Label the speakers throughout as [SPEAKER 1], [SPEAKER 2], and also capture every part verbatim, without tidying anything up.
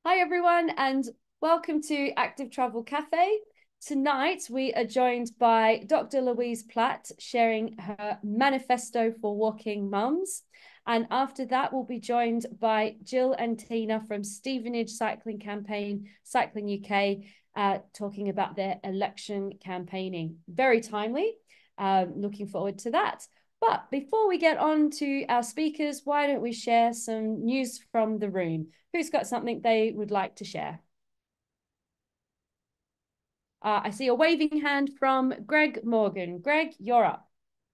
[SPEAKER 1] Hi, everyone, and welcome to Active Travel Cafe. Tonight, we are joined by Doctor Louise Platt sharing her manifesto for walking mums. And after that, we'll be joined by Jill and Tina from Stevenage Cycling Campaign, Cycling U K, uh, talking about their election campaigning. Very timely. Um, looking forward to that. But before we get on to our speakers, why don't we share some news from the room? Who's got something they would like to share? Uh, I see a waving hand from Greg Morgan. Greg, you're up.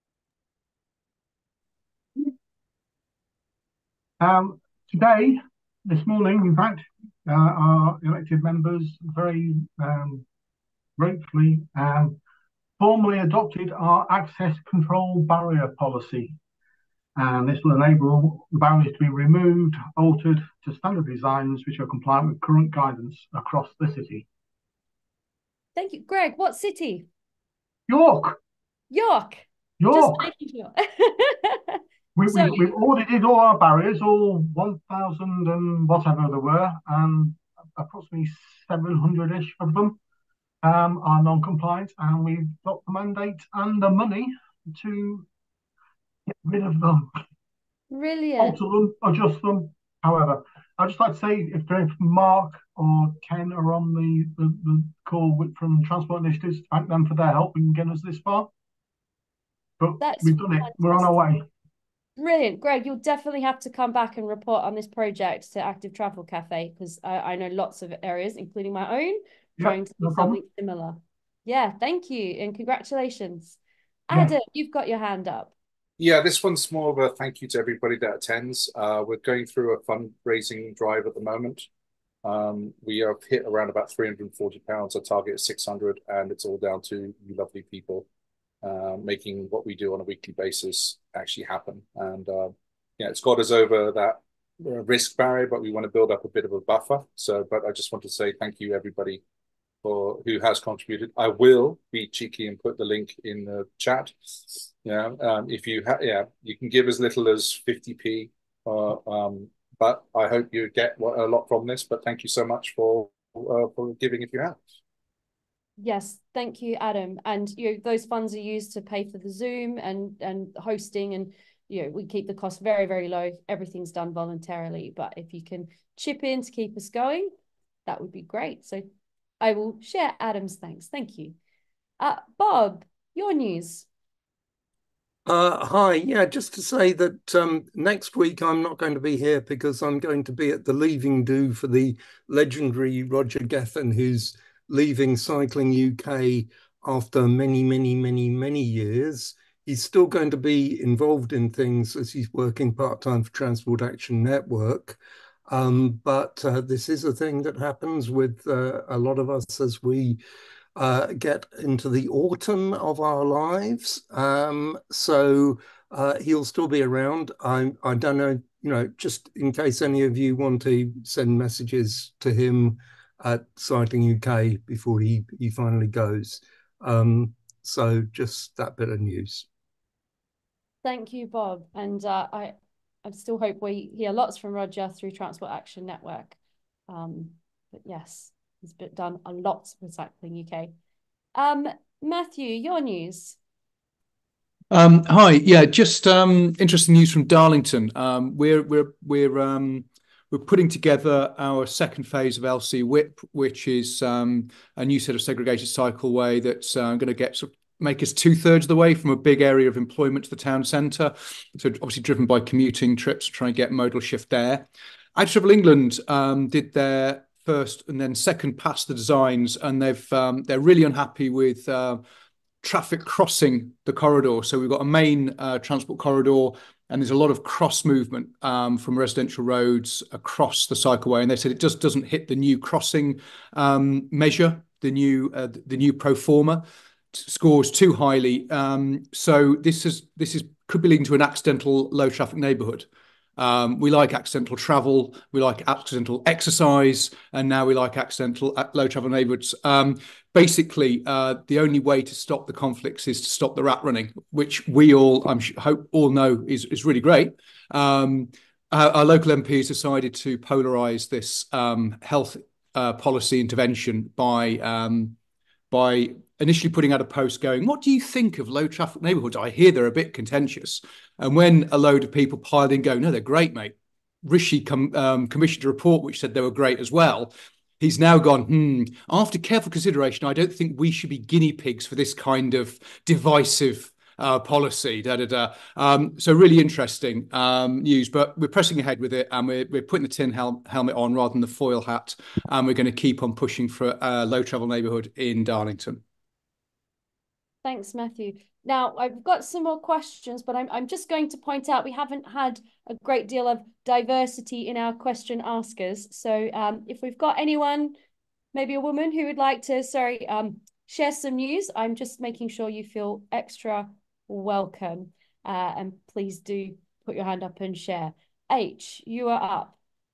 [SPEAKER 2] Um, today, this morning, in fact, uh, our elected members very um, gratefully um, formally adopted our access control barrier policy. And this will enable the barriers to be removed, altered to standard designs which are compliant with current guidance across the city.
[SPEAKER 1] Thank you. Greg, what city?
[SPEAKER 2] York!
[SPEAKER 1] York. Just
[SPEAKER 2] York!
[SPEAKER 1] making sure.
[SPEAKER 2] We,
[SPEAKER 1] So,
[SPEAKER 2] we've, we've audited all our barriers, all one thousand and whatever there were, and approximately seven hundred-ish of them um, are non-compliant, and we've got the mandate and the money to get rid of them,
[SPEAKER 1] brilliant.
[SPEAKER 2] alter them, adjust them. However, I'd just like to say if, if Mark or Ken are on the, the, the call with, from Transport Initiatives, thank them for their help in getting us this far. But
[SPEAKER 1] That's
[SPEAKER 2] we've done it. We're on our
[SPEAKER 1] fantastic.
[SPEAKER 2] way.
[SPEAKER 1] Brilliant. Greg, you'll definitely have to come back and report on this project to Active Travel Cafe because I, I know lots of areas, including my own,
[SPEAKER 2] Yep,
[SPEAKER 1] trying to do
[SPEAKER 2] no
[SPEAKER 1] something
[SPEAKER 2] problem.
[SPEAKER 1] similar. Yeah, thank you and congratulations.
[SPEAKER 2] Yeah.
[SPEAKER 1] Adam, you've got your hand up.
[SPEAKER 3] Yeah, this one's more of a thank you to everybody that attends. Uh, we're going through a fundraising drive at the moment. Um, we have hit around about three hundred forty pounds. Our target is six hundred, and it's all down to you lovely people uh, making what we do on a weekly basis actually happen. And uh, yeah, it's got us over that uh, risk barrier, but we want to build up a bit of a buffer. So, but I just want to say thank you, everybody, for who has contributed. I will be cheeky and put the link in the chat. Yeah, um, if you have, yeah, you can give as little as fifty p. Uh, um, but I hope you get a lot from this. But thank you so much for uh, for giving if you have.
[SPEAKER 1] Yes, thank you, Adam. And you know, those funds are used to pay for the Zoom and and hosting, and you know, we keep the cost very, very low. Everything's done voluntarily, but if you can chip in to keep us going, that would be great. So I will share Adam's thanks. Thank you. Uh, Bob, your news.
[SPEAKER 4] Uh, hi, yeah, just to say that um, next week I'm not going to be here because I'm going to be at the leaving do for the legendary Roger Gethin, who's leaving Cycling U K after many, many, many, many years. He's still going to be involved in things as he's working part-time for Transport Action Network. Um, but uh, this is a thing that happens with uh, a lot of us as we uh, get into the autumn of our lives. Um, so uh, he'll still be around. I, I don't know, you know, just in case any of you want to send messages to him at Cycling U K before he, he finally goes. Um, so just that bit of news.
[SPEAKER 1] Thank you, Bob. And uh, I, I still hope we hear lots from Roger through Transport Action Network. Um, but yes, he's been, done a lot with Cycling U K. Um, Matthew, your news.
[SPEAKER 5] Um, hi, yeah, just um, interesting news from Darlington. Um, we're we're we're um, we're putting together our second phase of L C WIP, which is um, a new set of segregated cycleway that's uh, going to get sort of make us two thirds of the way from a big area of employment to the town centre. So obviously driven by commuting trips, trying to get modal shift there. Active Travel England um, did their first and then second pass the designs, and they've um, they're really unhappy with. Uh, traffic crossing the corridor. So we've got a main uh, transport corridor, and there's a lot of cross movement um, from residential roads across the cycleway. And they said it just doesn't hit the new crossing um, measure, the new uh, the new pro forma scores too highly. Um, so this is this is could be leading to an accidental low traffic neighbourhood. Um, we like accidental travel, we like accidental exercise, and now we like accidental low travel neighbourhoods. Um, basically, uh, the only way to stop the conflicts is to stop the rat running, which we all, I'm hope, all know is is really great. Um, our, our local M P has decided to polarise this um, health uh, policy intervention by um, by initially putting out a post going, what do you think of low traffic neighbourhoods? I hear they're a bit contentious. And when a load of people piled in going, no, they're great, mate. Rishi com um, commissioned a report which said they were great as well. He's now gone, hmm, after careful consideration, I don't think we should be guinea pigs for this kind of divisive uh, policy, da, da, da. Um, so really interesting um, news, but we're pressing ahead with it, and we're, we're putting the tin hel helmet on rather than the foil hat, and we're going to keep on pushing for a low travel neighbourhood in Darlington.
[SPEAKER 1] Thanks, Matthew. Now, I've got some more questions, but I'm, I'm just going to point out we haven't had a great deal of diversity in our question askers. So um, if we've got anyone, maybe a woman who would like to, sorry, um, share some news, I'm just making sure you feel extra welcome. Uh, and please do put your hand up and share. H, you are up.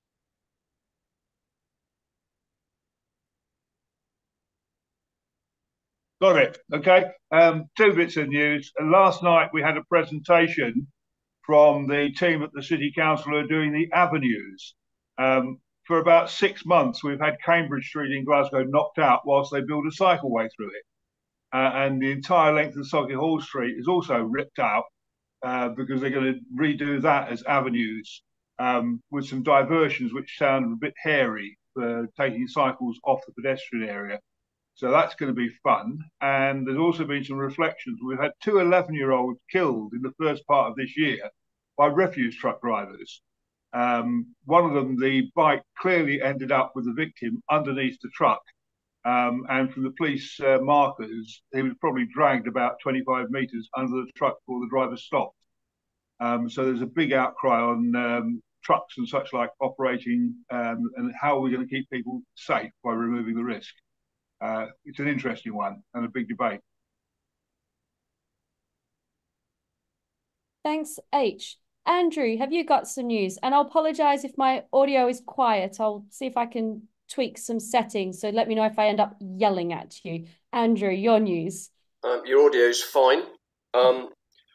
[SPEAKER 6] Got it. Okay. Um, two bits of news. And last night we had a presentation from the team at the City Council who are doing the avenues. Um, for about six months, we've had Cambridge Street in Glasgow knocked out whilst they build a cycleway through it. Uh, and the entire length of Sauchiehall Street is also ripped out uh, because they're going to redo that as avenues um, with some diversions which sound a bit hairy for taking cycles off the pedestrian area. So that's going to be fun. And there's also been some reflections. We've had two eleven-year-olds killed in the first part of this year by refuse truck drivers. Um, one of them, the bike clearly ended up with the victim underneath the truck. Um, and from the police uh, markers, he was probably dragged about twenty-five metres under the truck before the driver stopped. Um, so there's a big outcry on um, trucks and such like operating um, and how are we going to keep people safe by removing the risk. Uh, it's an interesting one and a big debate.
[SPEAKER 1] Thanks, H. Andrew, have you got some news? And I'll apologise if my audio is quiet. I'll see if I can tweak some settings. So let me know if I end up yelling at you. Andrew, your news.
[SPEAKER 7] Um, your audio is fine. Um,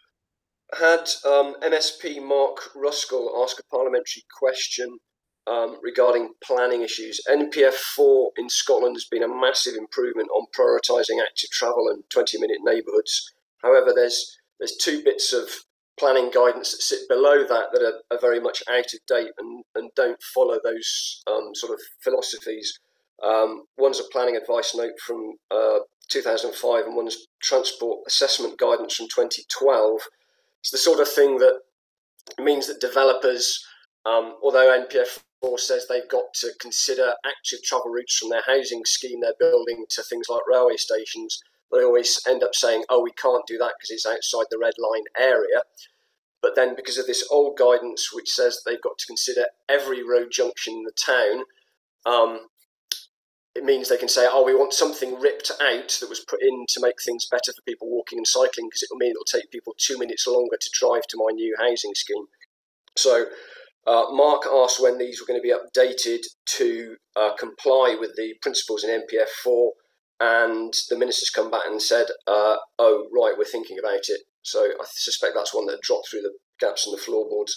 [SPEAKER 7] had um, M S P Mark Ruskell ask a parliamentary question Um, regarding planning issues. N P F four in Scotland has been a massive improvement on prioritising active travel and twenty minute neighbourhoods. However, there's there's two bits of planning guidance that sit below that that are, are very much out of date and, and don't follow those um, sort of philosophies. Um, one's a planning advice note from uh, two thousand five and one's transport assessment guidance from twenty twelve. It's the sort of thing that means that developers, um, although N P F four says they've got to consider active travel routes from their housing scheme they're building to things like railway stations, they always end up saying, oh, we can't do that because it's outside the red line area. But then because of this old guidance which says they've got to consider every road junction in the town, um, it means they can say, oh, we want something ripped out that was put in to make things better for people walking and cycling because it will mean it'll take people two minutes longer to drive to my new housing scheme. So Uh, Mark asked when these were going to be updated to uh, comply with the principles in N P F four, and the minister's come back and said, uh, oh, right, we're thinking about it. So I suspect that's one that dropped through the gaps in the floorboards.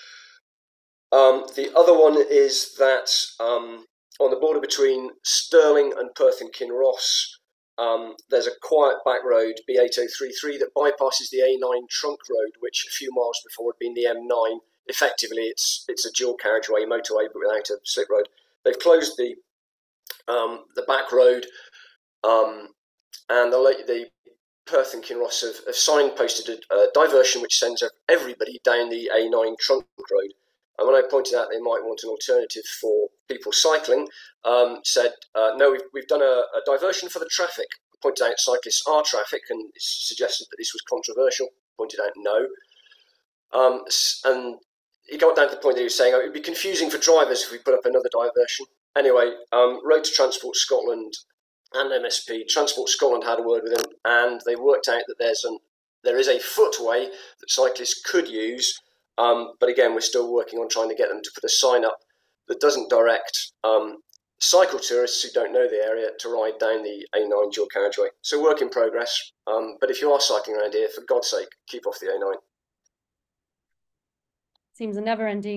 [SPEAKER 7] Um, the other one is that um, on the border between Stirling and Perth and Kinross, um, there's a quiet back road, B eight oh three three, that bypasses the A nine trunk road, which a few miles before had been the M nine. Effectively, it's it's a dual carriageway motorway, but without a slip road. They've closed the um, the back road, um, and the, the Perth and Kinross have, have signposted a, a diversion which sends everybody down the A nine trunk road. And when I pointed out they might want an alternative for people cycling, um, said uh, no, we've we've done a, a diversion for the traffic. Pointed out cyclists are traffic, and suggested that this was controversial. Pointed out no, um, and he got down to the point that he was saying, oh, it would be confusing for drivers if we put up another diversion. Anyway, um, Road to Transport Scotland and M S P, Transport Scotland had a word with him, and they worked out that there's an, there is a footway that cyclists could use, um, but again, we're still working on trying to get them to put a sign up that doesn't direct um, cycle tourists who don't know the area to ride down the A nine dual carriageway. So work in progress, um, but if you are cycling around here, for God's sake, keep off the A nine.
[SPEAKER 1] Seems a never-ending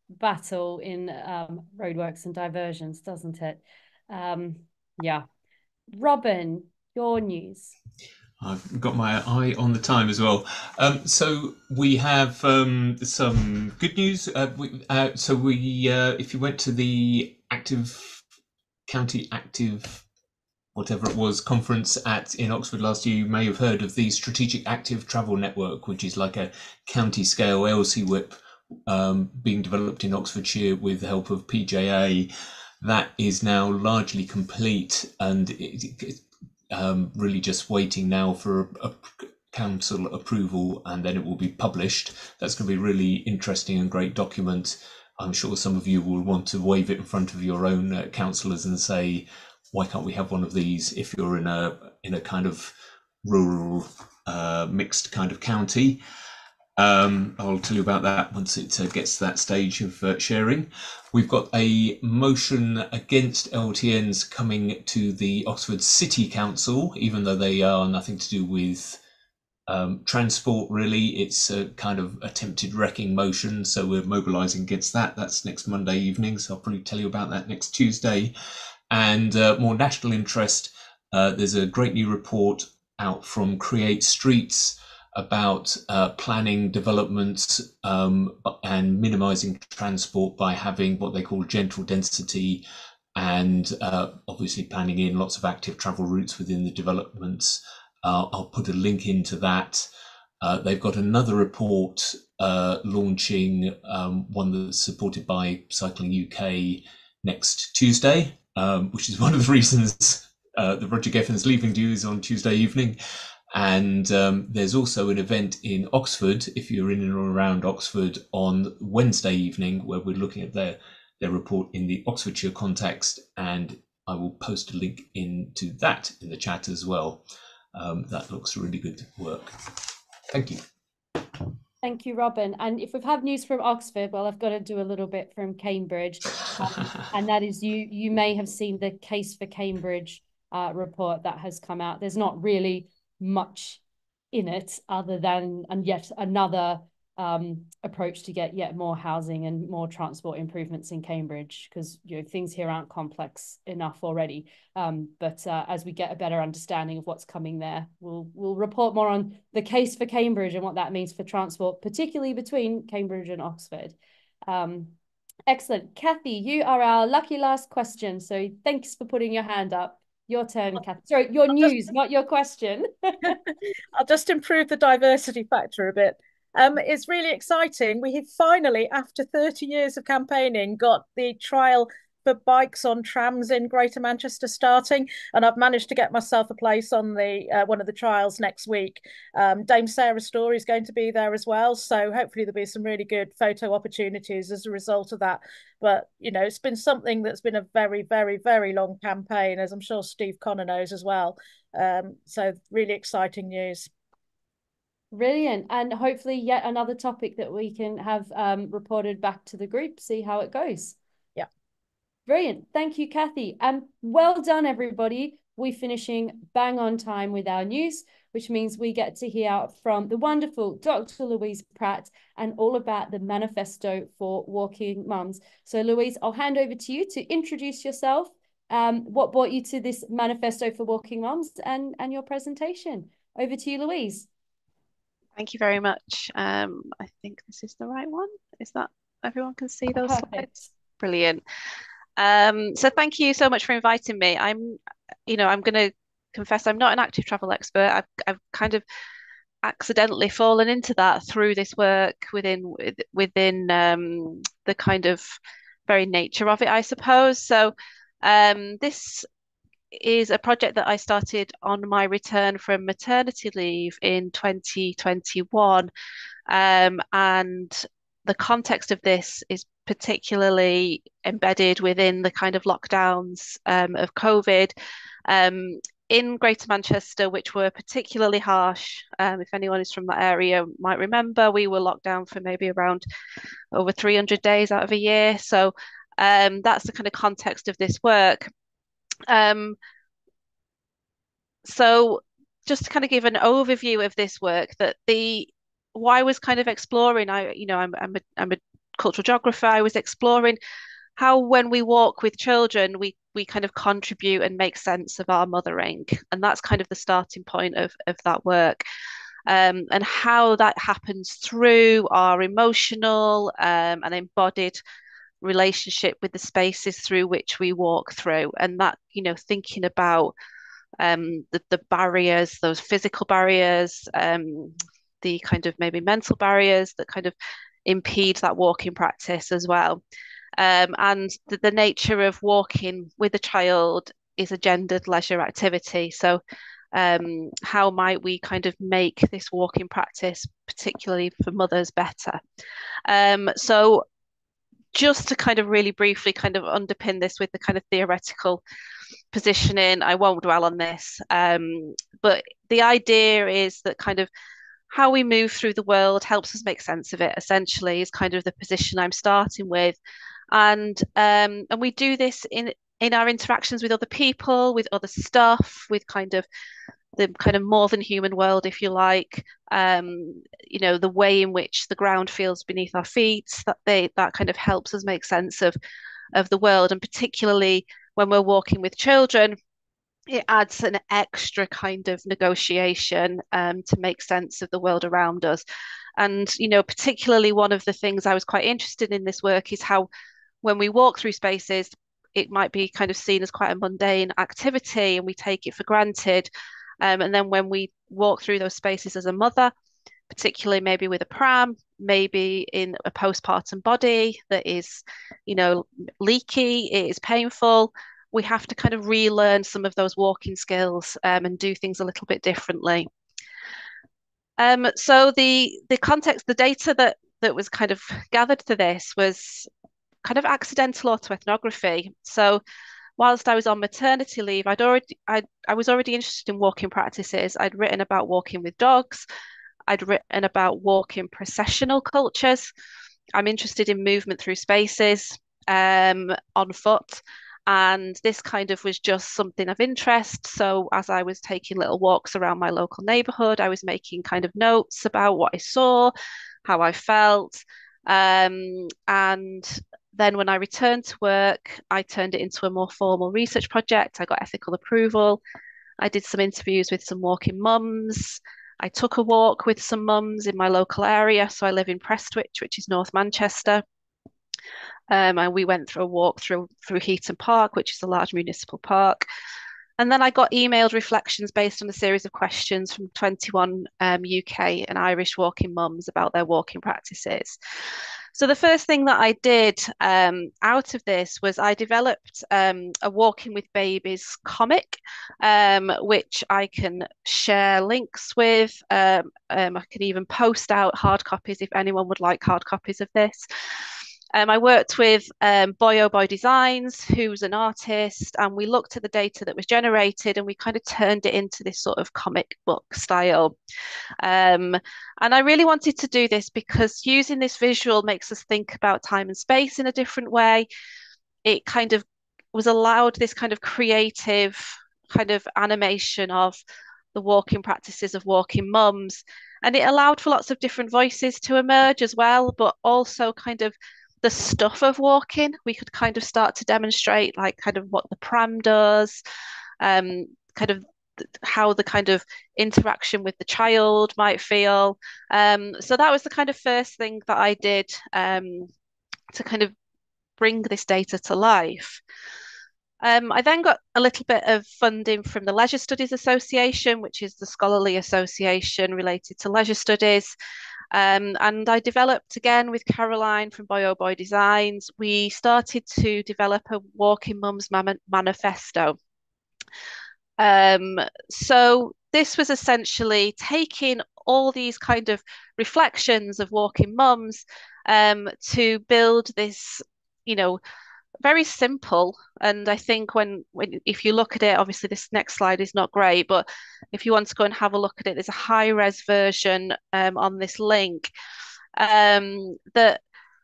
[SPEAKER 1] battle in um, roadworks and diversions, doesn't it? Um, yeah. Robin, your news.
[SPEAKER 8] I've got my eye on the time as well. Um, so we have um, some good news. Uh, we, uh, so we, uh, if you went to the Active County Active, whatever it was, conference at in Oxford last year, you may have heard of the Strategic Active Travel Network, which is like a county scale L C W I P um, being developed in Oxfordshire with the help of P J A. That is now largely complete, and it, it, um, really just waiting now for a, a council approval, and then it will be published. That's going to be a really interesting and great document. I'm sure some of you will want to wave it in front of your own uh, councillors and say, why can't we have one of these if you're in a in a kind of rural uh, mixed kind of county. Um, I'll tell you about that once it uh, gets to that stage of uh, sharing. We've got a motion against L T Ns coming to the Oxford City Council, even though they are nothing to do with um, transport, really. It's a kind of attempted wrecking motion, so we're mobilising against that. That's next Monday evening, so I'll probably tell you about that next Tuesday. And uh, more national interest, uh, there's a great new report out from Create Streets about uh, planning development um, and minimising transport by having what they call gentle density, and uh, obviously planning in lots of active travel routes within the developments. Uh, I'll put a link into that. Uh, they've got another report uh, launching, um, one that's supported by Cycling U K next Tuesday, um, which is one of the reasons uh, the Roger Geffen's Leaving Do is on Tuesday evening. And um, there's also an event in Oxford, if you're in and around Oxford, on Wednesday evening, where we're looking at their, their report in the Oxfordshire context. And I will post a link into that in the chat as well. Um, that looks really good work. Thank you.
[SPEAKER 1] Thank you, Robin. And if we've had news from Oxford, well, I've got to do a little bit from Cambridge. Um, and that is you, you may have seen the Case for Cambridge uh, report that has come out. There's not really much in it other than and yet another um approach to get yet more housing and more transport improvements in Cambridge, because you know things here aren't complex enough already, um but uh, as we get a better understanding of what's coming there, we'll we'll report more on the Case for Cambridge and what that means for transport, particularly between Cambridge and Oxford. um Excellent. Kathy, you are our lucky last question, so thanks for putting your hand up. Your turn, Kathy. Sorry, your I'll news, just... not your question.
[SPEAKER 9] I'll just improve the diversity factor a bit. Um, it's really exciting. We have finally, after thirty years of campaigning, got the trial for bikes on trams in Greater Manchester starting, and I've managed to get myself a place on the uh, one of the trials next week. Um, Dame Sarah Story is going to be there as well, so hopefully there'll be some really good photo opportunities as a result of that. But you know, it's been something that's been a very, very, very long campaign, as I'm sure Steve Connor knows as well. Um, so really exciting news.
[SPEAKER 1] Brilliant. And hopefully yet another topic that we can have um, reported back to the group, see how it goes.
[SPEAKER 9] Yeah.
[SPEAKER 1] Brilliant. Thank you, Kathy. And um, well done, everybody. We're finishing bang on time with our news, which means we get to hear from the wonderful Doctor Louise Pratt and all about the manifesto for working mums. So Louise, I'll hand over to you to introduce yourself, um, what brought you to this manifesto for working mums, and, and your presentation. Over to you, Louise.
[SPEAKER 10] Thank you very much. Um, I think this is the right one. Is that everyone can see those
[SPEAKER 1] Perfect.
[SPEAKER 10] Slides? Brilliant. Um, so thank you so much for inviting me. I'm, you know, I'm going to confess I'm not an active travel expert. I've, I've kind of accidentally fallen into that through this work within within um, the kind of very nature of it, I suppose. So um, this is a project that I started on my return from maternity leave in twenty twenty-one. Um, and the context of this is particularly embedded within the kind of lockdowns um, of COVID um, in Greater Manchester, which were particularly harsh. Um, if anyone is from that area might remember, we were locked down for maybe around over three hundred days out of a year. So um, that's the kind of context of this work. Um, so just to kind of give an overview of this work, that the why I was kind of exploring, I you know I'm I'm a, I'm a cultural geographer, I was exploring how when we walk with children, we we kind of contribute and make sense of our mothering. And that's kind of the starting point of, of that work. Um, and how that happens through our emotional um, and embodied relationship with the spaces through which we walk through. And that, you know, thinking about um, the, the barriers, those physical barriers, um, the kind of maybe mental barriers that kind of impede that walking practice as well. Um, and the, the nature of walking with a child is a gendered leisure activity. So um, how might we kind of make this walking practice, particularly for mothers, better? Um, so just to kind of really briefly kind of underpin this with the kind of theoretical positioning, I won't dwell on this, um, but the idea is that kind of how we move through the world helps us make sense of it, essentially, is kind of the position I'm starting with. And um, and we do this in in our interactions with other people, with other stuff, with kind of the kind of more than human world, if you like. Um, you know, the way in which the ground feels beneath our feet, that they that kind of helps us make sense of of the world. And particularly when we're walking with children, it adds an extra kind of negotiation um, to make sense of the world around us. And, you know, particularly one of the things I was quite interested in this work is how when we walk through spaces, it might be kind of seen as quite a mundane activity and we take it for granted. Um, and then when we walk through those spaces as a mother, particularly maybe with a pram, maybe in a postpartum body that is, you know, leaky, it is painful, we have to kind of relearn some of those walking skills um, and do things a little bit differently. Um, so the the context, the data that that was kind of gathered to this was kind of accidental autoethnography. So whilst I was on maternity leave, I'd already I I was already interested in walking practices. I'd written about walking with dogs. I'd written about walking processional cultures. I'm interested in movement through spaces um, on foot. And this kind of was just something of interest. So as I was taking little walks around my local neighborhood, I was making kind of notes about what I saw, how I felt. Um, and then when I returned to work, I turned it into a more formal research project. I got ethical approval. I did some interviews with some walking mums. I took a walk with some mums in my local area. So I live in Prestwich, which is North Manchester. Um, and we went through a walk through through Heaton Park, which is a large municipal park. And then I got emailed reflections based on a series of questions from twenty-one um, U K and Irish walking mums about their walking practices. So the first thing that I did um, out of this was I developed um, a Walking with Babies comic, um, which I can share links with. Um, um, I can even post out hard copies if anyone would like hard copies of this. Um, I worked with um, Boy Oh Boy Designs, who's an artist, and we looked at the data that was generated and we kind of turned it into this sort of comic book style. Um, and I really wanted to do this because using this visual makes us think about time and space in a different way. It kind of was allowed this kind of creative kind of animation of the walking practices of walking mums. And it allowed for lots of different voices to emerge as well, but also kind of the stuff of walking. We could kind of start to demonstrate like kind of what the pram does, um, kind of how the kind of interaction with the child might feel. Um, so that was the kind of first thing that I did um, to kind of bring this data to life. Um, I then got a little bit of funding from the Leisure Studies Association, which is the scholarly association related to leisure studies. Um, and I developed again with Caroline from Boy Oh Boy Designs. We started to develop a Walking Mums man manifesto. Um, so this was essentially taking all these kind of reflections of walking mums um, to build this, you know, very simple. And I think when, when if you look at it, obviously this next slide is not great, but if you want to go and have a look at it, there's a high res version um, on this link um, that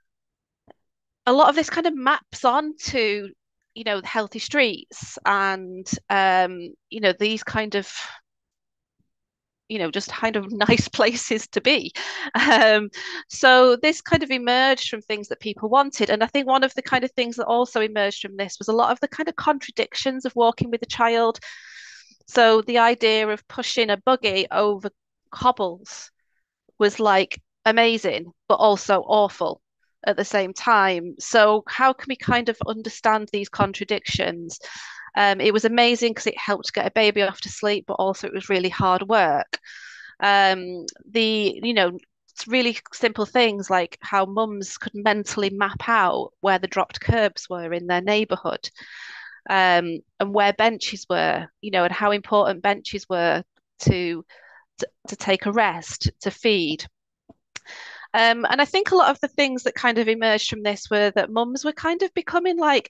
[SPEAKER 10] a lot of this kind of maps onto, you know, healthy streets and, um, you know, these kind of, you know, just kind of nice places to be. Um, so this kind of emerged from things that people wanted. And I think one of the kind of things that also emerged from this was a lot of the kind of contradictions of walking with a child. So the idea of pushing a buggy over cobbles was like amazing, but also awful at the same time. So how can we kind of understand these contradictions? Um, it was amazing because it helped get a baby off to sleep, but also it was really hard work. Um, the, you know, really simple things like how mums could mentally map out where the dropped curbs were in their neighbourhood, um, and where benches were, you know, and how important benches were to to, to take a rest, to feed. Um, and I think a lot of the things that kind of emerged from this were that mums were kind of becoming like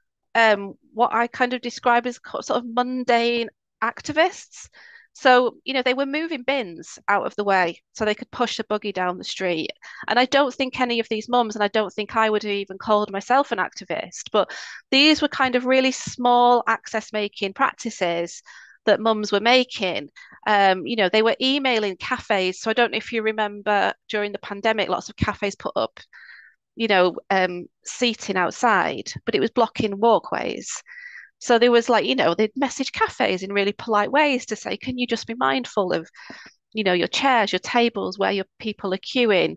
[SPEAKER 10] um, what I kind of describe as sort of mundane activists. So, you know, they were moving bins out of the way so they could push a buggy down the street. And I don't think any of these mums, and I don't think I would have even called myself an activist, but these were kind of really small access making practices that mums were making. Um, you know, they were emailing cafes. So I don't know if you remember during the pandemic, lots of cafes put up, you know, um, seating outside, but it was blocking walkways. So there was like, you know, they'd message cafes in really polite ways to say, can you just be mindful of, you know, your chairs, your tables, where your people are queuing.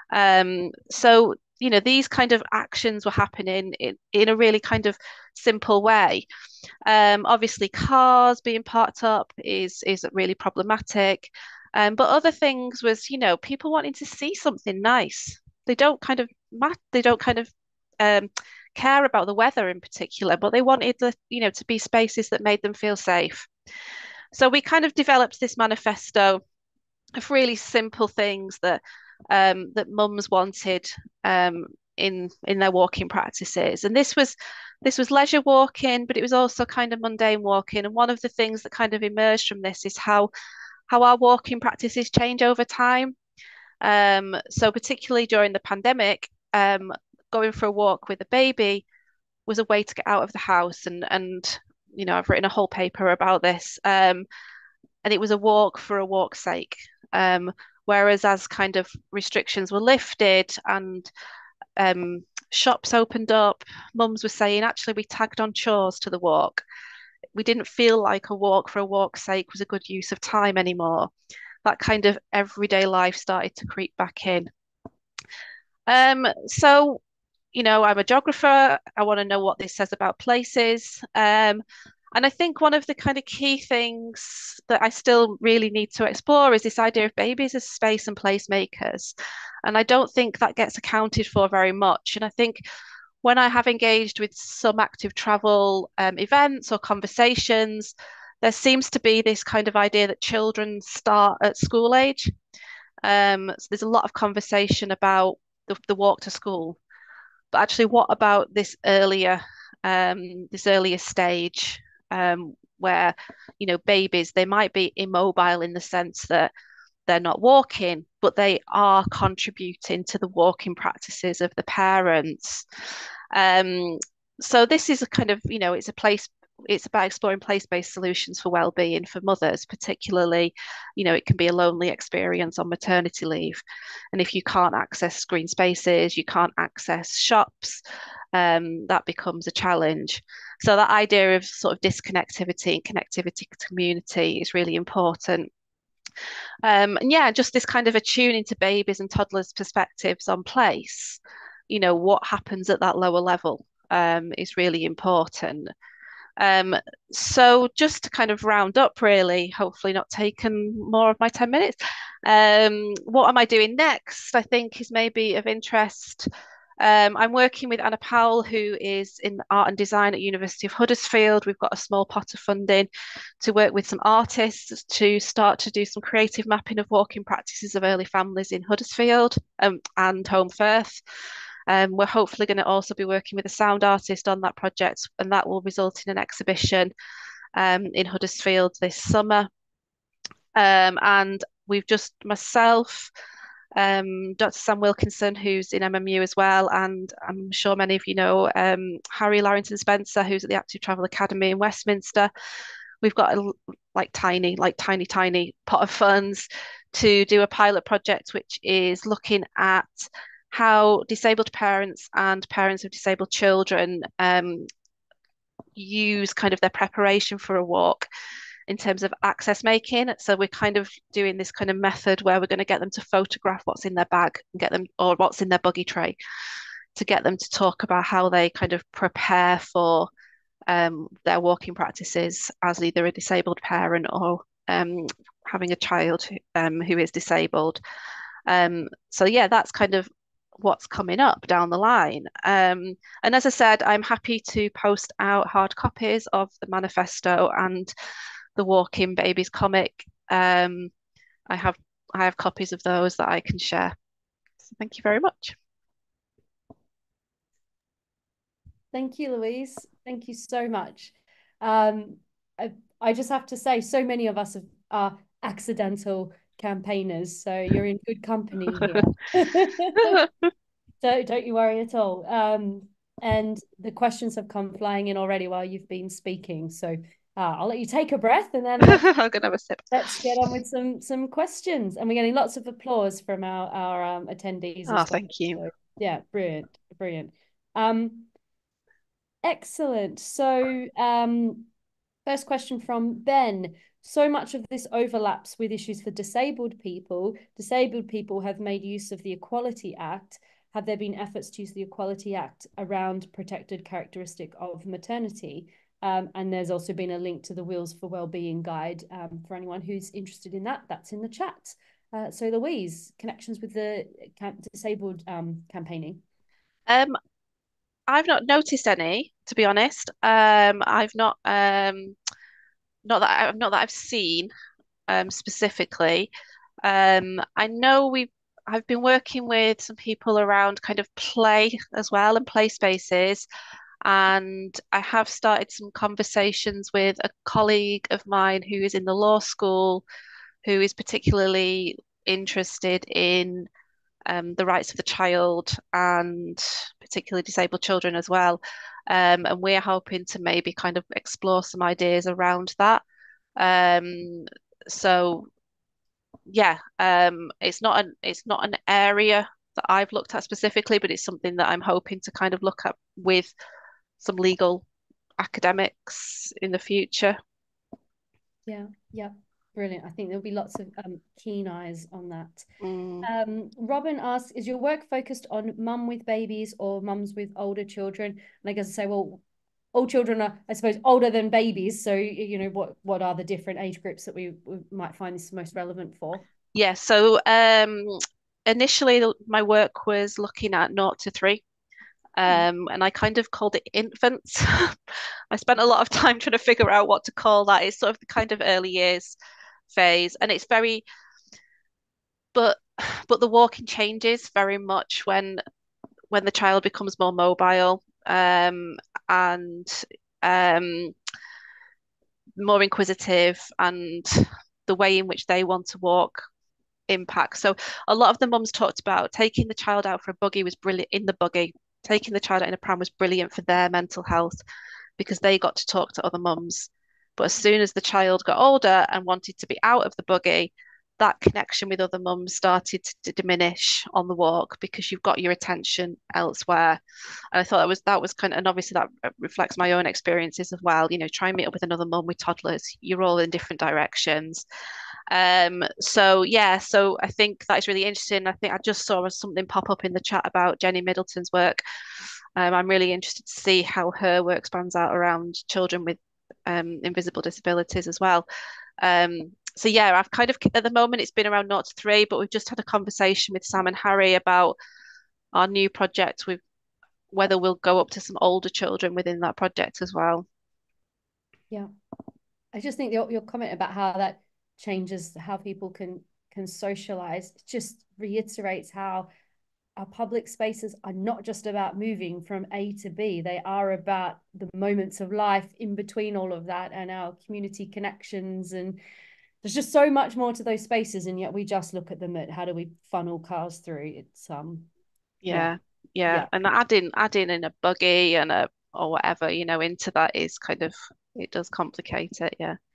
[SPEAKER 10] Um, so, you know, these kind of actions were happening in, in a really kind of simple way. Um, obviously, cars being parked up is is really problematic. Um, but other things was, you know, people wanting to see something nice. They don't kind of mat they don't kind of um, care about the weather in particular, but they wanted the, you know, to be spaces that made them feel safe. So we kind of developed this manifesto of really simple things that um, that mums wanted um, in in their walking practices. And this was this was leisure walking, but it was also kind of mundane walking. And one of the things that kind of emerged from this is how how our walking practices change over time. Um, so particularly during the pandemic, um, going for a walk with a baby was a way to get out of the house. And and you know, I've written a whole paper about this. Um, and it was a walk for a walk's sake. Um, whereas as kind of restrictions were lifted and um, shops opened up, mums were saying, actually, we tagged on chores to the walk. We didn't feel like a walk for a walk's sake was a good use of time anymore. That kind of everyday life started to creep back in. Um, so, you know, I'm a geographer. I want to know what this says about places. Um, and I think one of the kind of key things that I still really need to explore is this idea of babies as space and place makers. And I don't think that gets accounted for very much. And I think when I have engaged with some active travel um, events or conversations, there seems to be this kind of idea that children start at school age. Um, so there's a lot of conversation about the, the walk to school. But actually, what about this earlier, um, this earlier stage um, where, you know, babies, they might be immobile in the sense that they're not walking, but they are contributing to the walking practices of the parents. Um, so this is a kind of, you know, it's a place, it's about exploring place-based solutions for well-being for mothers, particularly, you know, it can be a lonely experience on maternity leave. And if you can't access green spaces, you can't access shops, um, that becomes a challenge. So that idea of sort of disconnectivity and connectivity to community is really important. Um, and yeah, just this kind of attuning to babies and toddlers' perspectives on place, you know, what happens at that lower level um, is really important. Um, so just to kind of round up, really, hopefully not taken more of my ten minutes. Um, what am I doing next? I think is maybe of interest. Um, I'm working with Anna Powell, who is in art and design at University of Huddersfield. We've got a small pot of funding to work with some artists to start to do some creative mapping of walking practices of early families in Huddersfield um, and Home Firth. Um, we're hopefully going to also be working with a sound artist on that project, and that will result in an exhibition um, in Huddersfield this summer. Um, and we've just, myself, um, Doctor Sam Wilkinson, who's in M M U as well, and I'm sure many of you know um, Harry Larrington Spencer, who's at the Active Travel Academy in Westminster. we've got a like tiny, like tiny, tiny pot of funds to do a pilot project, which is looking at how disabled parents and parents of disabled children um, use kind of their preparation for a walk in terms of access making. So we're kind of doing this kind of method where we're going to get them to photograph what's in their bag and get them, or what's in their buggy tray, to get them to talk about how they kind of prepare for um, their walking practices as either a disabled parent or um, having a child who, um, who is disabled. Um, so yeah, that's kind of what's coming up down the line. Um, and as I said, I'm happy to post out hard copies of the manifesto and the Walking Babies comic. Um, I have I have copies of those that I can share. So thank you very much.
[SPEAKER 1] Thank you, Louise. Thank you so much. Um, I, I just have to say, so many of us are accidental campaigners, so you're in good company here. So don't you worry at all. Um, and the questions have come flying in already while you've been speaking. So uh, I'll let you take a breath, and then let's,
[SPEAKER 10] I'm gonna have a sip.
[SPEAKER 1] Let's get on with some some questions. And we're getting lots of applause from our our um, attendees.
[SPEAKER 10] Oh,
[SPEAKER 1] as well.
[SPEAKER 10] thank you.
[SPEAKER 1] So, yeah, brilliant, brilliant. Um, excellent. So, um, first question from Ben. So much of this overlaps with issues for disabled people. Disabled people have made use of the Equality Act. Have there been efforts to use the Equality Act around protected characteristic of maternity? Um, and there's also been a link to the Wheels for Wellbeing guide um, for anyone who's interested in that. That's in the chat. Uh, so Louise, connections with the disabled um, campaigning?
[SPEAKER 10] Um, I've not noticed any, to be honest. Um, I've not, um, not that I've not that I've seen um, specifically. Um, I know we've I've been working with some people around kind of play as well, and play spaces. And I have started some conversations with a colleague of mine who is in the law school, who is particularly interested in um, the rights of the child and particularly disabled children as well. Um, and we're hoping to maybe kind of explore some ideas around that. Um, so yeah, um, it's not an it's not an area that I've looked at specifically, but it's something that I'm hoping to kind of look at with some legal academics in the future.
[SPEAKER 1] Yeah, yeah, brilliant. I think there'll be lots of um, keen eyes on that.
[SPEAKER 10] Mm.
[SPEAKER 1] Um, Robin asks, is your work focused on mum with babies or mums with older children? And I guess I say, well, all children are, I suppose, older than babies. So, you know, what what are the different age groups that we, we might find this most relevant for?
[SPEAKER 10] Yeah, so um, initially my work was looking at naught to three. Um, and I kind of called it infants. I spent a lot of time trying to figure out what to call that. It's sort of the kind of early years phase, and it's very, but but the walking changes very much when when the child becomes more mobile um, and um, more inquisitive, and the way in which they want to walk impacts. So a lot of the mums talked about taking the child out for a buggy was brilliant in the buggy. Taking the child out in a pram was brilliant for their mental health because they got to talk to other mums. But as soon as the child got older and wanted to be out of the buggy, that connection with other mums started to diminish on the walk because you've got your attention elsewhere. And I thought that was that was kind of, and obviously that reflects my own experiences as well. You know, try and meet up with another mum with toddlers. You're all in different directions. Um, so yeah, so I think that is really interesting. I think I just saw something pop up in the chat about Jenny Middleton's work. Um, I'm really interested to see how her work spans out around children with um, invisible disabilities as well. Um, so yeah, I've kind of, at the moment it's been around naught to three, but we've just had a conversation with Sam and Harry about our new project, with whether we'll go up to some older children within that project as well.
[SPEAKER 1] Yeah, I just think your, your comment about how that changes how people can can socialize just reiterates how our public spaces are not just about moving from A to B. They are about the moments of life in between all of that and our community connections. And there's just so much more to those spaces. And yet we just look at them at how do we funnel cars through. It's um
[SPEAKER 10] yeah, yeah. yeah. And adding adding in a buggy and a or whatever, you know, into that is kind of, it does complicate it. Yeah.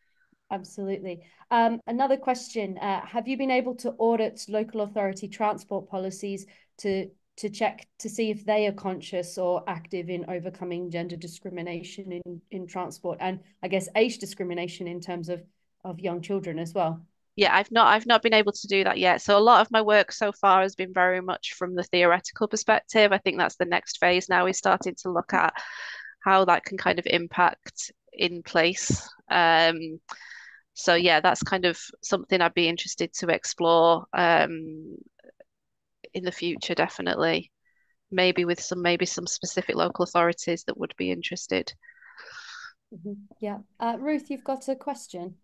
[SPEAKER 1] Absolutely. Um, another question, uh, have you been able to audit local authority transport policies to to check to see if they are conscious or active in overcoming gender discrimination in, in transport, and I guess age discrimination in terms of, of young children as well?
[SPEAKER 10] Yeah, I've not I've not been able to do that yet. So a lot of my work so far has been very much from the theoretical perspective. I think that's the next phase now, is starting to look at how that can kind of impact in place. Um, so yeah, that's kind of something I'd be interested to explore um, in the future, definitely. Maybe with some maybe some specific local authorities that would be interested.
[SPEAKER 1] Mm-hmm. Yeah. Uh, Ruth, you've got a question.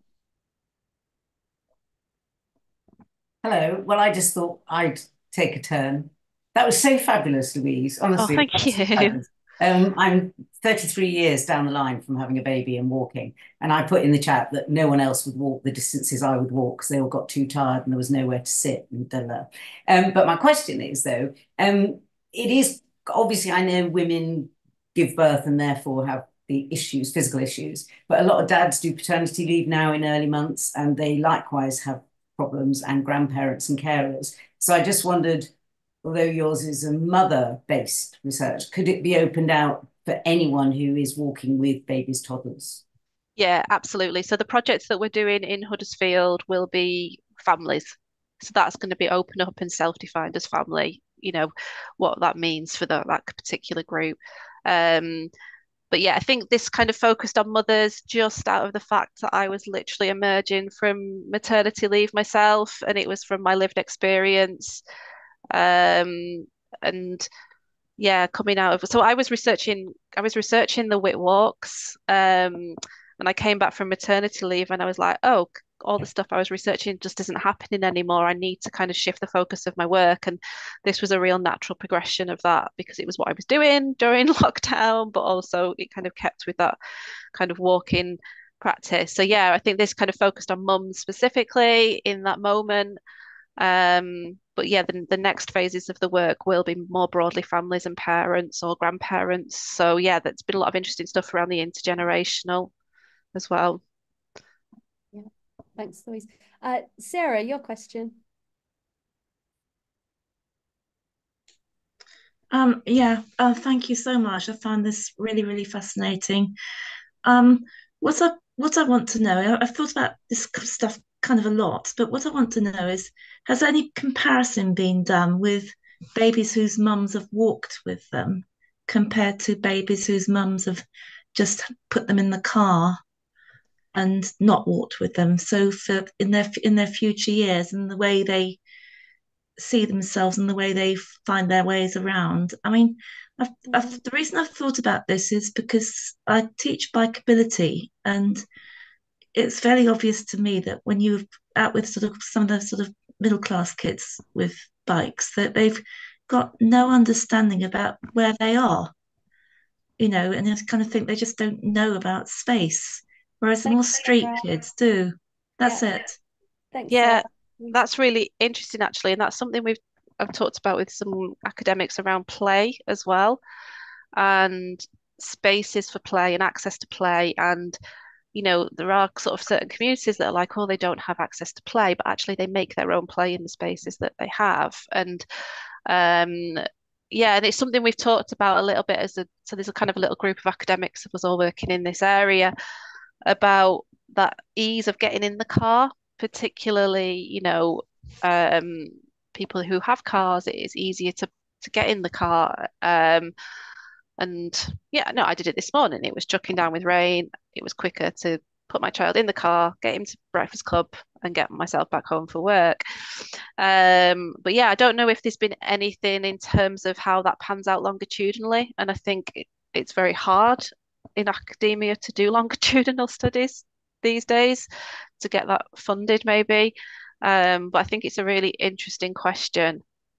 [SPEAKER 11] Hello. Well, I just thought I'd take a turn. That was so fabulous, Louise. Honestly,
[SPEAKER 10] oh, thank you.
[SPEAKER 11] Um, I'm thirty-three years down the line from having a baby and walking, and I put in the chat that no one else would walk the distances I would walk because they all got too tired and there was nowhere to sit. And da, da. Um, but my question is, though, um, it is obviously, I know women give birth and therefore have the issues, physical issues, but a lot of dads do paternity leave now in early months, and they likewise have problems, and grandparents and carers. So I just wondered, although yours is a mother-based research, could it be opened out for anyone who is walking with babies, toddlers?
[SPEAKER 10] Yeah, absolutely. So the projects that we're doing in Huddersfield will be families. So that's going to be open up and self-defined as family, you know, what that means for the, that particular group. Um, but yeah, I think this kind of focused on mothers just out of the fact that I was literally emerging from maternity leave myself, and it was from my lived experience. Um, and yeah, coming out of, so I was researching, I was researching the Whit Walks, um, and I came back from maternity leave and I was like, oh, all the stuff I was researching just isn't happening anymore. I need to kind of shift the focus of my work. And this was a real natural progression of that, because it was what I was doing during lockdown, but also it kind of kept with that kind of walking practice. So yeah, I think this kind of focused on mums specifically in that moment. Um, but yeah, the, the next phases of the work will be more broadly families and parents or grandparents. So yeah, there's been a lot of interesting stuff around the intergenerational as well.
[SPEAKER 1] Yeah, thanks, Louise. Uh, Sarah, your question.
[SPEAKER 12] Um, yeah, uh, thank you so much. I found this really, really fascinating. Um, what I what I want to know, I, I've thought about this stuff kind of a lot, but what I want to know is, has any comparison been done with babies whose mums have walked with them compared to babies whose mums have just put them in the car and not walked with them? So for in their in their future years and the way they see themselves and the way they find their ways around. I mean, I've, I've, the reason I've thought about this is because I teach bikeability, and it's fairly obvious to me that when you're out with sort of some of the sort of middle class kids with bikes, that they've got no understanding about where they are, you know, and I kind of think they just don't know about space, whereas the more street kids do. That's
[SPEAKER 1] yeah.
[SPEAKER 12] it.
[SPEAKER 1] Thanks.
[SPEAKER 10] Yeah.
[SPEAKER 1] Sarah.
[SPEAKER 10] That's really interesting, actually, and that's something we've I've talked about with some academics around play as well, and spaces for play and access to play. And you know, there are sort of certain communities that are like, oh, they don't have access to play, but actually they make their own play in the spaces that they have. And um, yeah, and it's something we've talked about a little bit as a so there's a kind of a little group of academics of us all working in this area about that ease of getting in the car. Particularly, you know, um, people who have cars, it is easier to to get in the car. Um, and yeah, no, I did it this morning. It was chucking down with rain. It was quicker to put my child in the car, get him to Breakfast Club, and get myself back home for work. Um, but yeah, I don't know if there's been anything in terms of how that pans out longitudinally. And I think it, it's very hard in academia to do longitudinal studies these days to get that funded maybe. Um, but I think it's a really interesting question.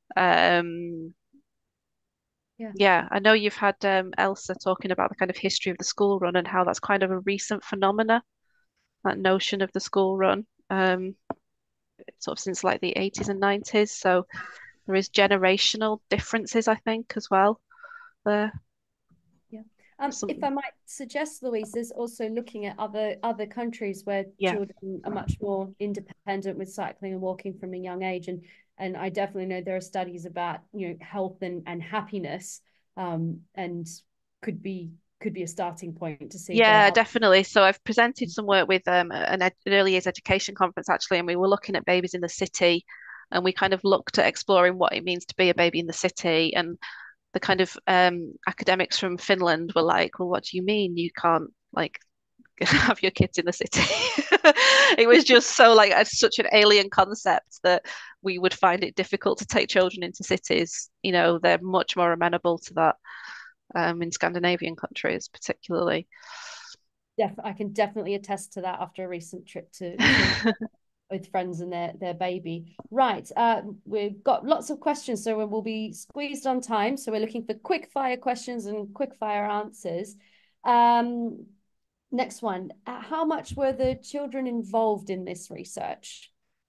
[SPEAKER 10] Um,
[SPEAKER 1] yeah.
[SPEAKER 10] yeah, I know you've had um, Elsa talking about the kind of history of the school run and how that's kind of a recent phenomena, that notion of the school run, um, sort of since like the eighties and nineties. So there is generational differences, I think, as well there.
[SPEAKER 1] Yeah. Um, if I might suggest, Louise, there's also looking at other other countries where
[SPEAKER 10] Yeah.
[SPEAKER 1] children are much more independent with cycling and walking from a young age, and and I definitely know there are studies about, you know, health and and happiness, um, and could be could be a starting point to see if there
[SPEAKER 10] Yeah,
[SPEAKER 1] are.
[SPEAKER 10] definitely. So I've presented some work with um, an, ed an early years education conference actually, and we were looking at babies in the city, and we kind of looked at exploring what it means to be a baby in the city. And the kind of um, academics from Finland were like, well, what do you mean you can't like have your kids in the city? It was just so like it's such an alien concept that we would find it difficult to take children into cities. You know, they're much more amenable to that um, in Scandinavian countries, particularly.
[SPEAKER 1] Def I can definitely attest to that after a recent trip to, to with friends and their their baby. Right, uh, we've got lots of questions, so we'll be squeezed on time. So we're looking for quick fire questions and quick fire answers. Um, next one, uh, how much were the children involved in this research?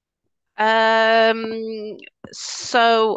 [SPEAKER 10] Um, so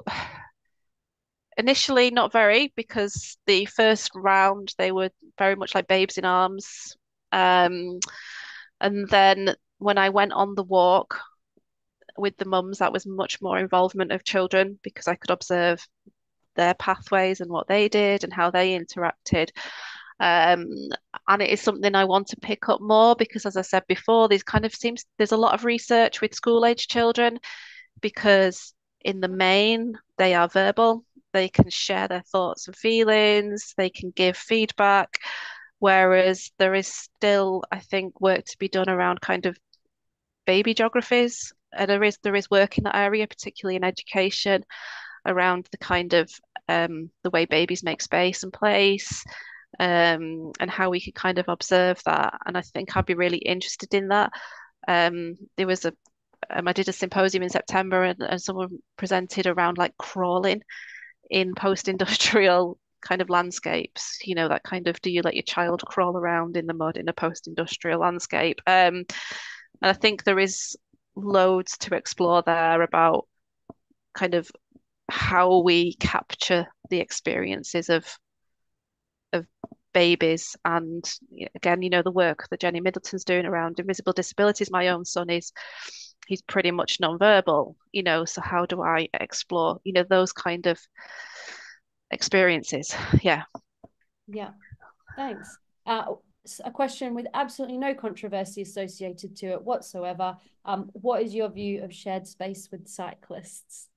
[SPEAKER 10] initially not very, because the first round they were very much like babes in arms. Um, and then when I went on the walk with the mums, that was much more involvement of children because I could observe their pathways and what they did and how they interacted. Um, and it is something I want to pick up more because, as I said before, these kind of seems there's a lot of research with school age children because in the main they are verbal, they can share their thoughts and feelings, they can give feedback, whereas there is still, I think, work to be done around kind of baby geographies. And there is there is work in that area, particularly in education, around the kind of um, the way babies make space and place, um, and how we could kind of observe that. And I think I'd be really interested in that. Um, there was a um, I did a symposium in September, and, and someone presented around like crawling in post-industrial kind of landscapes. You know, that kind of, do you let your child crawl around in the mud in a post-industrial landscape? Um, and I think there is loads to explore there about kind of how we capture the experiences of of babies. And again, you know, the work that Jenny Middleton's doing around invisible disabilities. My own son is he's pretty much nonverbal, you know, so how do I explore, you know, those kind of experiences? Yeah.
[SPEAKER 1] Yeah, thanks. Uh, a question with absolutely no controversy associated to it whatsoever. Um, what is your view of shared space with cyclists?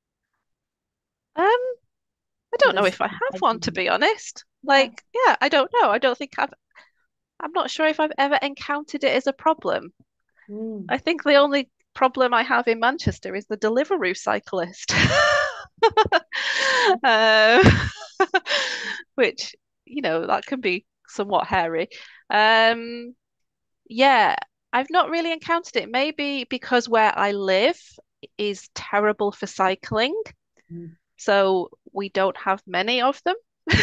[SPEAKER 10] Um, I don't know if I have one, to be honest. Like, yeah, I don't know. I don't think I've, I'm not sure if I've ever encountered it as a problem.
[SPEAKER 1] Mm.
[SPEAKER 10] I think the only problem I have in Manchester is the Deliveroo cyclist. uh, which, you know, that can be somewhat hairy. Um, yeah, I've not really encountered it. Maybe because where I live is terrible for cycling.
[SPEAKER 1] Mm.
[SPEAKER 10] So we don't have many of them.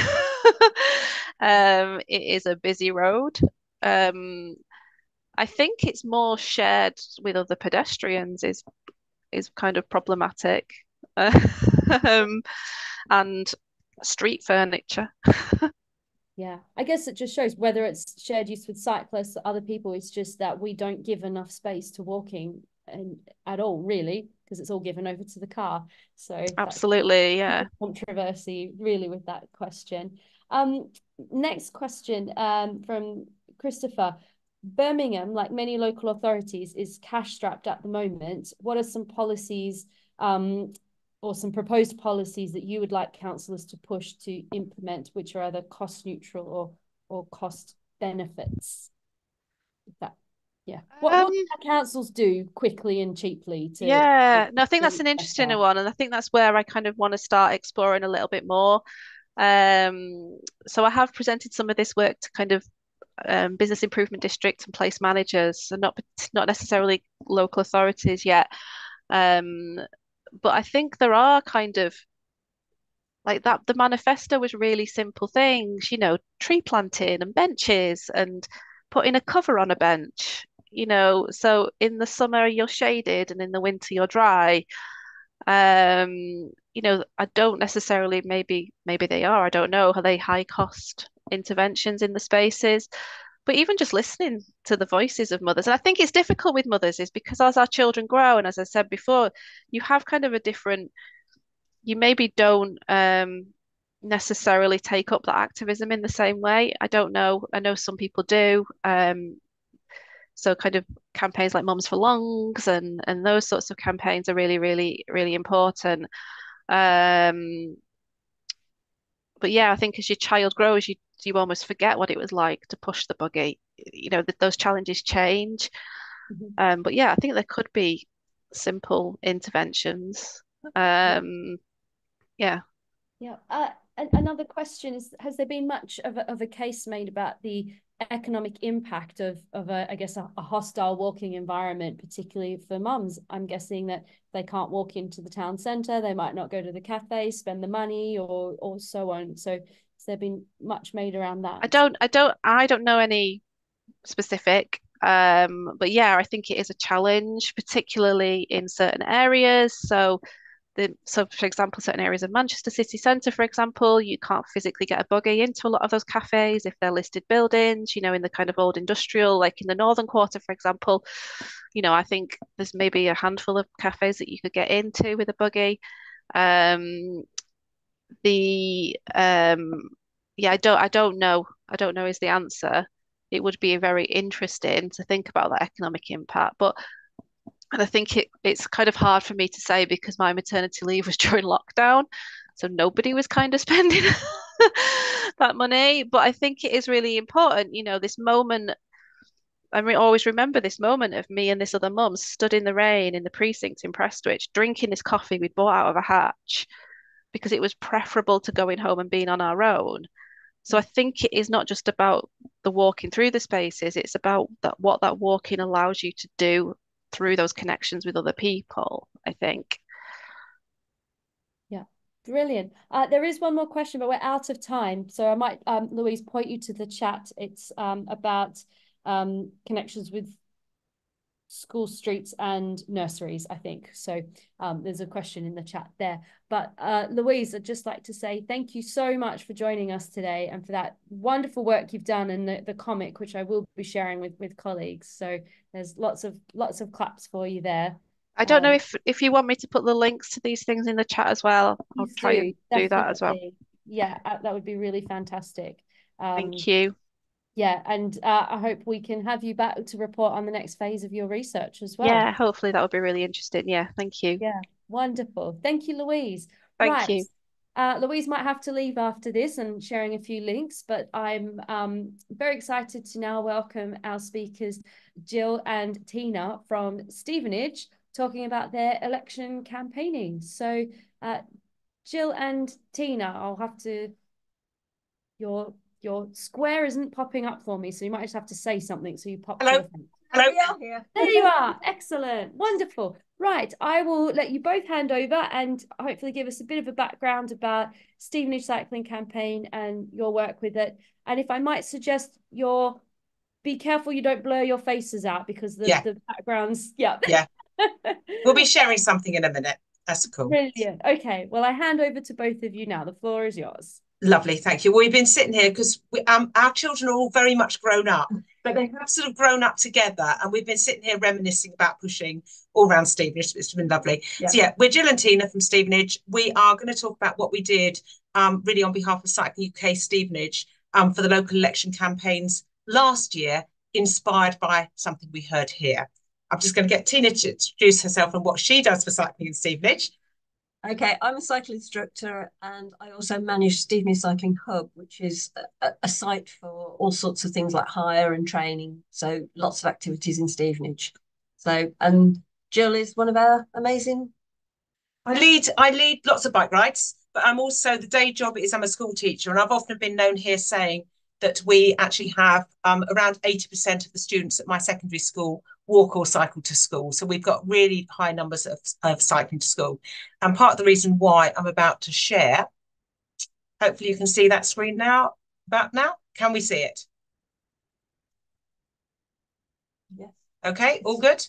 [SPEAKER 10] um, it is a busy road. Um, I think it's more shared with other pedestrians is is kind of problematic. um, and street furniture.
[SPEAKER 1] Yeah, I guess it just shows whether it's shared use with cyclists or other people, it's just that we don't give enough space to walking and at all, really, because it's all given over to the car. So
[SPEAKER 10] absolutely, yeah.
[SPEAKER 1] Controversy really with that question. Um, next question um, from Christopher. Birmingham, like many local authorities, is cash strapped at the moment. What are some policies um, or some proposed policies that you would like councillors to push to implement, which are either cost neutral or or cost benefits? That, yeah. What,
[SPEAKER 10] um,
[SPEAKER 1] what can councils do quickly and cheaply to?
[SPEAKER 10] Yeah,
[SPEAKER 1] to
[SPEAKER 10] no, I think that's an interesting better? one, and I think that's where I kind of want to start exploring a little bit more. Um, so I have presented some of this work to kind of um, business improvement districts and place managers, and not not necessarily local authorities yet. Um, but I think there are kind of like that. The manifesto was really simple things, you know, tree planting and benches and putting a cover on a bench, you know, so in the summer you're shaded and in the winter you're dry. Um, you know, I don't necessarily, maybe maybe they are, I don't know, are they high cost interventions in the spaces. But even just listening to the voices of mothers, and I think it's difficult with mothers is because as our children grow, and as I said before, you have kind of a different, you maybe don't um, necessarily take up that activism in the same way. I don't know. I know some people do. Um, so kind of campaigns like Mums for Lungs and and those sorts of campaigns are really, really, really important. Um, but yeah, I think as your child grows, you you almost forget what it was like to push the buggy. You know, that those challenges change. Mm-hmm. Um, but yeah, I think there could be simple interventions. Um, yeah.
[SPEAKER 1] Yeah. Uh, another question is: has there been much of a, of a case made about the economic impact of of a, I guess, a, a hostile walking environment, particularly for mums? I'm guessing that they can't walk into the town centre, they might not go to the cafe, spend the money, or or so on. So has there been much made around that?
[SPEAKER 10] I don't, I don't, I don't know any specific, um, but yeah, I think it is a challenge, particularly in certain areas. So. The, so, for example, certain areas of Manchester city centre, for example, you can't physically get a buggy into a lot of those cafes if they're listed buildings, you know, in the kind of old industrial, like in the Northern Quarter, for example. You know, I think there's maybe a handful of cafes that you could get into with a buggy. Um, the, um, yeah, I don't, I don't know. I don't know is the answer. It would be very interesting to think about that economic impact, but and I think it, it's kind of hard for me to say because my maternity leave was during lockdown. So nobody was kind of spending that money. But I think it is really important, you know, this moment. I re always remember this moment of me and this other mum stood in the rain in the precinct in Prestwich, drinking this coffee we'd bought out of a hatch because it was preferable to going home and being on our own. So I think it is not just about the walking through the spaces. It's about that what that walking allows you to do through those connections with other people, I think.
[SPEAKER 1] Yeah, brilliant. Uh, there is one more question, but we're out of time. So I might, um, Louise, point you to the chat. It's um, about um, connections with school streets and nurseries, I think. So um, there's a question in the chat there. But uh, Louise, I'd just like to say thank you so much for joining us today and for that wonderful work you've done and the, the comic, which I will be sharing with, with colleagues. So there's lots of lots of claps for you there.
[SPEAKER 10] I don't
[SPEAKER 1] um,
[SPEAKER 10] know if if you want me to put the links to these things in the chat as well. I'll try
[SPEAKER 1] do,
[SPEAKER 10] and do that as well.
[SPEAKER 1] Yeah, that would be really fantastic. Um,
[SPEAKER 10] Thank you.
[SPEAKER 1] Yeah, and uh, I hope we can have you back to report on the next phase of your research as well.
[SPEAKER 10] Yeah, hopefully that would be really interesting. Yeah, thank you.
[SPEAKER 1] Yeah, wonderful. Thank you, Louise.
[SPEAKER 10] Thank
[SPEAKER 1] right.
[SPEAKER 10] you.
[SPEAKER 1] Uh, Louise might have to leave after this and sharing a few links, but I'm um, very excited to now welcome our speakers, Jill and Tina from Stevenage, talking about their election campaigning. So uh, Jill and Tina, I'll have to, your your square isn't popping up for me, so you might just have to say something. So you pop.
[SPEAKER 13] Hello.
[SPEAKER 1] To the
[SPEAKER 13] Hello. We are here.
[SPEAKER 1] There you are. Excellent. Wonderful. Right. I will let you both hand over and hopefully give us a bit of a background about Stevenage Cycling Campaign and your work with it. And if I might suggest your, be careful you don't blur your faces out because the,
[SPEAKER 13] yeah.
[SPEAKER 1] the backgrounds, yeah.
[SPEAKER 13] Yeah. We'll be sharing something in a minute. That's cool.
[SPEAKER 1] Brilliant. Okay. Well, I hand over to both of you now. The floor is yours.
[SPEAKER 13] Lovely, thank you. Well, we've been sitting here because um, our children are all very much grown up, but they have sort of grown up together, and we've been sitting here reminiscing about pushing all around Stevenage. It's been lovely. Yeah. So yeah, we're Jill and Tina from Stevenage. We are going to talk about what we did um, really on behalf of Cycling U K Stevenage um, for the local election campaigns last year, inspired by something we heard here. I'm just going to get Tina to introduce herself and what she does for cycling in Stevenage.
[SPEAKER 14] Okay, I'm a cycle instructor and I also manage Stevenage Cycling Hub, which is a, a site for all sorts of things like hire and training. So lots of activities in Stevenage. So, and Jill is one of our amazing.
[SPEAKER 13] I lead, I lead lots of bike rides, but I'm also, the day job is I'm a school teacher, and I've often been known here saying that we actually have um, around eighty percent of the students at my secondary school walk or cycle to school. So we've got really high numbers of, of cycling to school. And part of the reason why I'm about to share, hopefully you can see that screen now, about now. Can we see it?
[SPEAKER 14] Yes.
[SPEAKER 13] Okay, all good?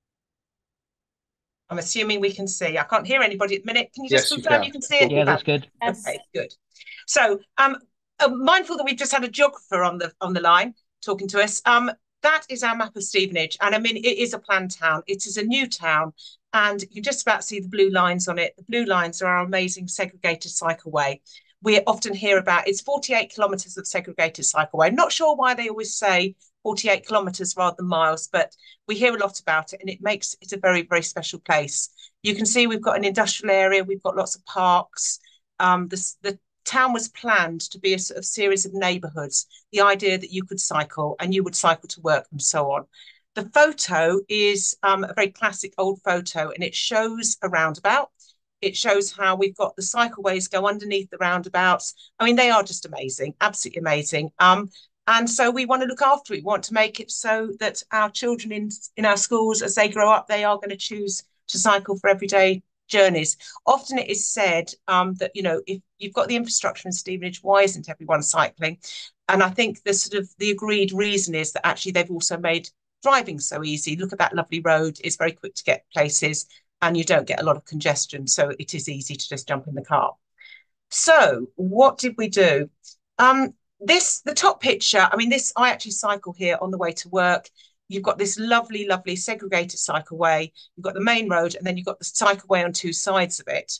[SPEAKER 13] I'm assuming we can see. I can't hear anybody at the minute. Can you just
[SPEAKER 3] yes,
[SPEAKER 13] confirm
[SPEAKER 3] you can,
[SPEAKER 13] you can see it?
[SPEAKER 15] Yeah, that's good.
[SPEAKER 13] Okay, good. So um, uh, mindful that we've just had a geographer on the on the line talking to us. Um, that is our map of Stevenage, and I mean it is a planned town. It is a new town, and you can just about see the blue lines on it. The blue lines are our amazing segregated cycleway. We often hear about it's forty-eight kilometres of segregated cycleway. I'm not sure why they always say forty-eight kilometres rather than miles, but we hear a lot about it, and it makes it a very, very special place. You can see we've got an industrial area, we've got lots of parks. Um, this, the town was planned to be a sort of series of neighbourhoods, the idea that you could cycle and you would cycle to work and so on. The photo is um, a very classic old photo, and it shows a roundabout. It shows how we've got the cycleways go underneath the roundabouts. I mean, they are just amazing, absolutely amazing. Um, and so we want to look after it. We want to make it so that our children in, in our schools, as they grow up, they are going to choose to cycle for everyday journeys. Often it is said um, that, you know, if you've got the infrastructure in Stevenage, why isn't everyone cycling? And I think the sort of the agreed reason is that actually they've also made driving so easy. Look at that lovely road. It's very quick to get places, and you don't get a lot of congestion. So it is easy to just jump in the car. So what did we do? Um, this, the top picture, I mean, this, I actually cycle here on the way to work. You've got this lovely, lovely segregated cycleway. You've got the main road, and then you've got the cycleway on two sides of it.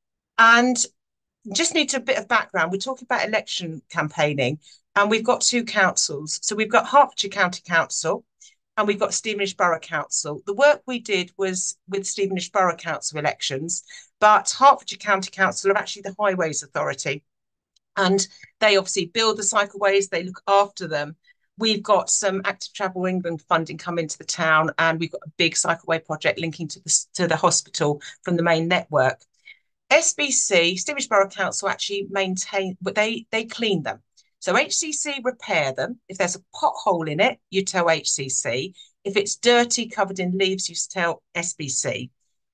[SPEAKER 13] And just need a bit of background. We're talking about election campaigning, and we've got two councils. So we've got Hertfordshire County Council, and we've got Stevenage Borough Council. The work we did was with Stevenage Borough Council elections, but Hertfordshire County Council are actually the Highways Authority. And they obviously build the cycleways, they look after them. We've got some Active Travel England funding come into the town, and we've got a big cycleway project linking to the, to the hospital from the main network. S B C, Stevenage Borough Council, actually maintain, but they, they clean them. So H C C repair them. If there's a pothole in it, you tell H C C. If it's dirty, covered in leaves, you tell S B C.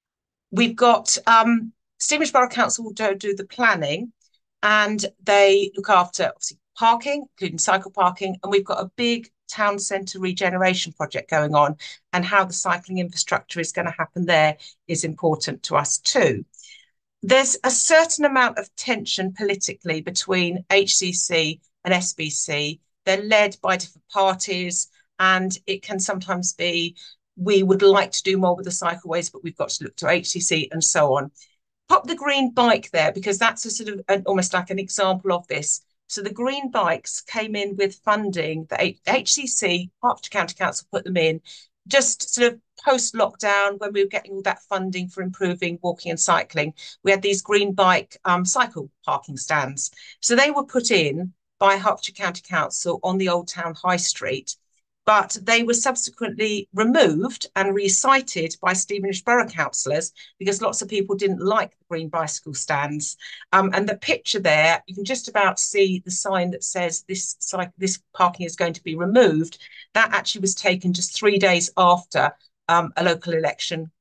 [SPEAKER 13] We've got um, Stevenage Borough Council will do, do the planning, and they look after obviously parking, including cycle parking, and we've got a big town centre regeneration project going on, and how the cycling infrastructure is going to happen there is important to us too. There's a certain amount of tension politically between H C C and S B C. They're led by different parties, and it can sometimes be, we would like to do more with the cycleways, but we've got to look to H C C and so on. Pop the green bike there, because that's a sort of an, almost like an example of this. So the green bikes came in with funding that H C C, Hertfordshire County Council, put them in just sort of post-lockdown, when we were getting all that funding for improving walking and cycling. We had these green bike um, cycle parking stands. So they were put in by Hertfordshire County Council on the Old Town High Street, but they were subsequently removed and recited by Stevenage Borough councillors, because lots of people didn't like the green bicycle stands. Um, and the picture there, you can just about see the sign that says this, this parking is going to be removed. That actually was taken just three days after um, a local election.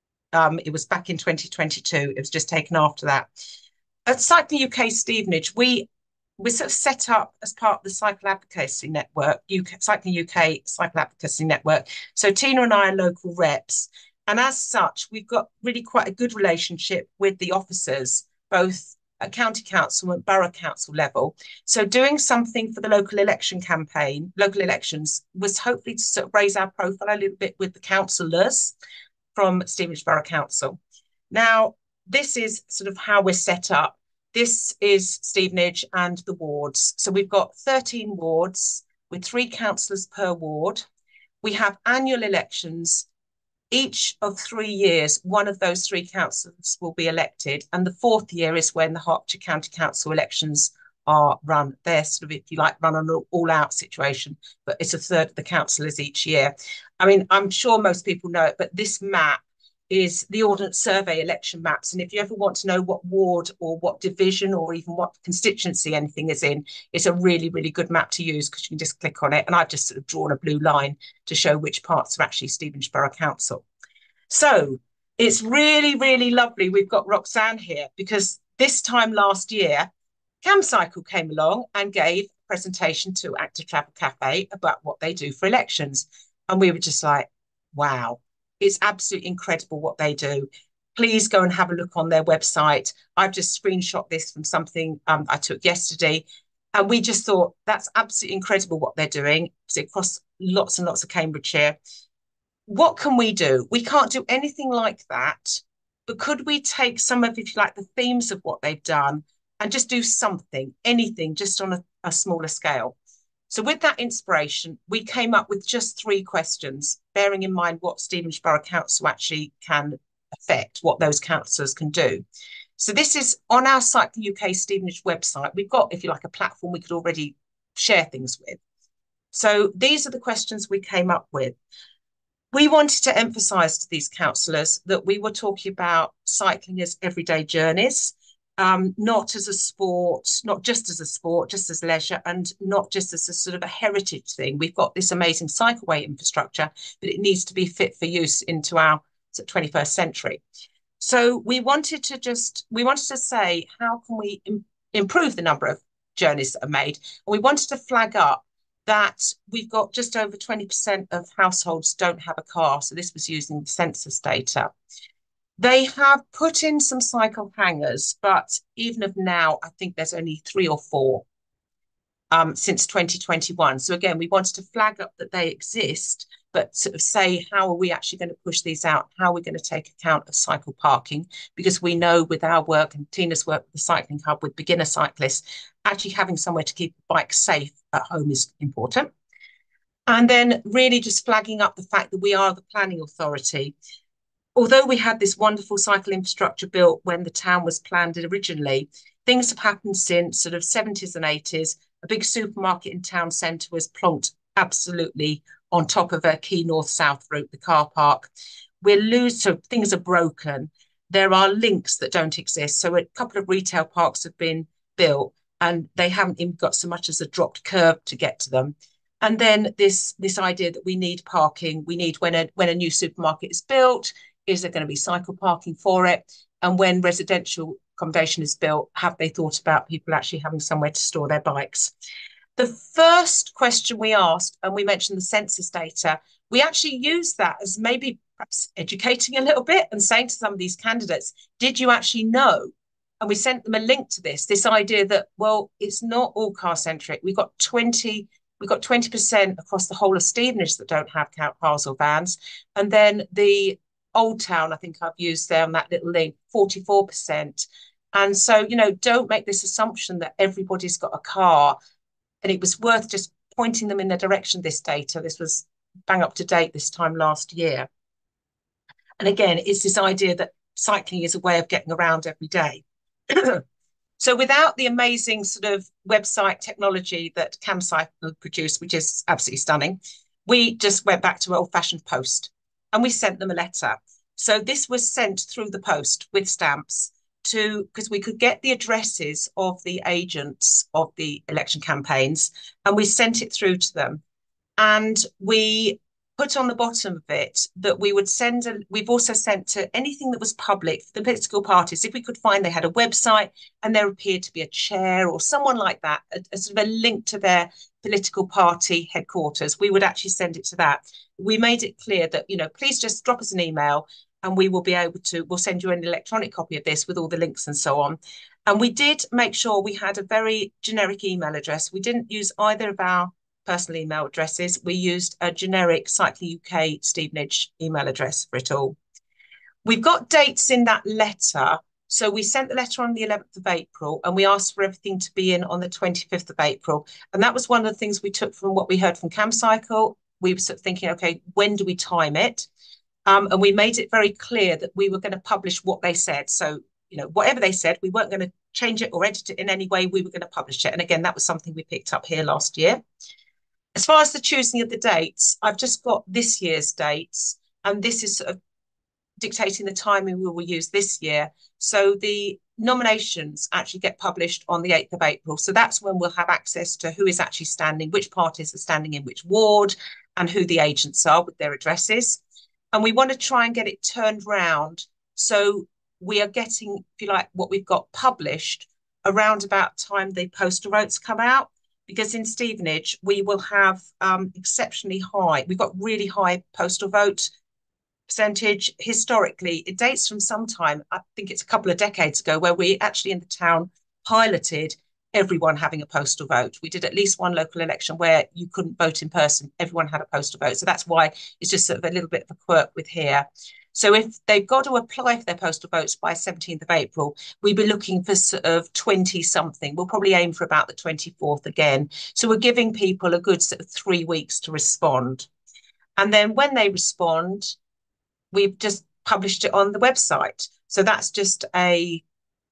[SPEAKER 13] Um, it was back in twenty twenty-two. It was just taken after that. At Cycling U K Stevenage, we We're sort of set up as part of the Cycle Advocacy Network, U K, Cycling U K Cycle Advocacy Network. So Tina and I are local reps. And as such, we've got really quite a good relationship with the officers, both at county council and borough council level. So doing something for the local election campaign, local elections, was hopefully to sort of raise our profile a little bit with the councillors from Stevenage Borough Council. Now, this is sort of how we're set up. This is Stevenage and the wards. So we've got thirteen wards with three councillors per ward. We have annual elections. Each of three years, one of those three councillors will be elected. And the fourth year is when the Hertfordshire County Council elections are run. They're sort of, if you like, run on an all-out situation, but it's a third of the councillors each year. I mean, I'm sure most people know it, but this map is the Ordnance Survey election maps. And if you ever want to know what ward or what division or even what constituency anything is in, it's a really, really good map to use, because you can just click on it. And I've just sort of drawn a blue line to show which parts are actually Stevenage Borough Council. So it's really, really lovely. We've got Roxanne here, because this time last year, CamCycle came along and gave a presentation to Active Travel Cafe about what they do for elections. And we were just like, wow. It's absolutely incredible what they do. Please go and have a look on their website. I've just screenshot this from something um, I took yesterday. And we just thought that's absolutely incredible what they're doing. It's across lots and lots of Cambridgeshire. What can we do? We can't do anything like that, but could we take some of, if you like, the themes of what they've done and just do something, anything, just on a, a smaller scale? So with that inspiration, we came up with just three questions, bearing in mind what Stevenage Borough Council actually can affect, what those councillors can do. So this is on our Cycling U K Stevenage website. We've got, if you like, a platform we could already share things with. So these are the questions we came up with. We wanted to emphasise to these councillors that we were talking about cycling as everyday journeys, um, not as a sport, not just as a sport, just as leisure, and not just as a sort of a heritage thing. We've got this amazing cycleway infrastructure, but it needs to be fit for use into our twenty-first century. So we wanted to just, we wanted to say, how can we im- improve the number of journeys that are made? And we wanted to flag up that we've got just over twenty percent of households don't have a car. So this was using the census data. They have put in some cycle hangers, but even of now, I think there's only three or four um, since twenty twenty-one. So again, we wanted to flag up that they exist, but sort of say, how are we actually going to push these out? How are we going to take account of cycle parking? Because we know with our work and Tina's work with the Cycling Hub with beginner cyclists, actually having somewhere to keep the bike safe at home is important. And then really just flagging up the fact that we are the planning authority. Although we had this wonderful cycle infrastructure built when the town was planned originally, things have happened since sort of seventies and eighties. A big supermarket in town centre was plonked absolutely on top of a key north-south route, the car park. We're lose, so things are broken. There are links that don't exist. So a couple of retail parks have been built and they haven't even got so much as a dropped curb to get to them. And then this, this idea that we need parking, we need when a, when a new supermarket is built, is there going to be cycle parking for it? And when residential accommodation is built, have they thought about people actually having somewhere to store their bikes? The first question we asked, and we mentioned the census data, we actually used that as maybe perhaps educating a little bit and saying to some of these candidates, did you actually know? And we sent them a link to this, this idea that, well, it's not all car-centric. We've got twenty, we've got twenty percent across the whole of Stevenage that don't have cars or vans. And then the Old Town, I think I've used there on that little link, forty-four percent. And so, you know, don't make this assumption that everybody's got a car. And it was worth just pointing them in the direction of this data. This was bang up to date this time last year. And again, it's this idea that cycling is a way of getting around every day. So without the amazing sort of website technology that CamCycle produced, which is absolutely stunning, we just went back to old-fashioned post and we sent them a letter. So this was sent through the post with stamps to, because we could get the addresses of the agents of the election campaigns, and we sent it through to them. And we put on the bottom of it that we would send, a, we've also sent to anything that was public, the political parties, if we could find they had a website and there appeared to be a chair or someone like that, a, a sort of a link to their political party headquarters, we would actually send it to that. We made it clear that, you know, please just drop us an email and we will be able to, we'll send you an electronic copy of this with all the links and so on. And we did make sure we had a very generic email address. We didn't use either of our personal email addresses. We used a generic Cycling U K Stevenage email address for it all. We've got dates in that letter. So we sent the letter on the eleventh of April and we asked for everything to be in on the twenty-fifth of April. And that was one of the things we took from what we heard from CamCycle. We were sort of thinking, okay, when do we time it? Um, and we made it very clear that we were going to publish what they said. So, you know, whatever they said, we weren't going to change it or edit it in any way. We were going to publish it. And again, that was something we picked up here last year. As far as the choosing of the dates, I've just got this year's dates, and this is sort of dictating the timing we will use this year. So the nominations actually get published on the eighth of April. So that's when we'll have access to who is actually standing, which parties are standing in which ward, and who the agents are with their addresses. And we want to try and get it turned round. So we are getting, if you like, what we've got published around about time the postal votes come out. Because in Stevenage, we will have um, exceptionally high, we've got really high postal vote percentage. Historically, it dates from some time, I think it's a couple of decades ago, where we actually in the town piloted everyone having a postal vote. We did at least one local election where you couldn't vote in person. Everyone had a postal vote. So that's why it's just sort of a little bit of a quirk with here. So if they've got to apply for their postal votes by seventeenth of April, we'd be looking for sort of twenty something. We'll probably aim for about the twenty-fourth again. So we're giving people a good sort of three weeks to respond. And then when they respond, we've just published it on the website. So that's just a,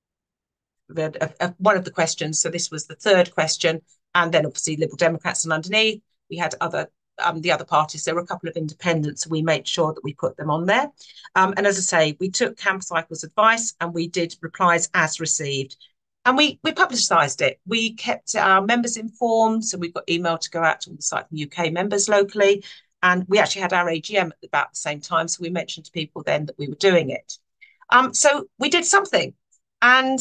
[SPEAKER 13] a, a one of the questions. So this was the third question. And then obviously Liberal Democrats, and underneath we had other Um, the other parties. There were a couple of independents, so we made sure that we put them on there. Um, and as I say, we took CamCycle's advice and we did replies as received. And we we publicised it. We kept our members informed, so we've got email to go out to all the Cycling U K members locally. And we actually had our A G M at about the same time, so we mentioned to people then that we were doing it. Um, so we did something, and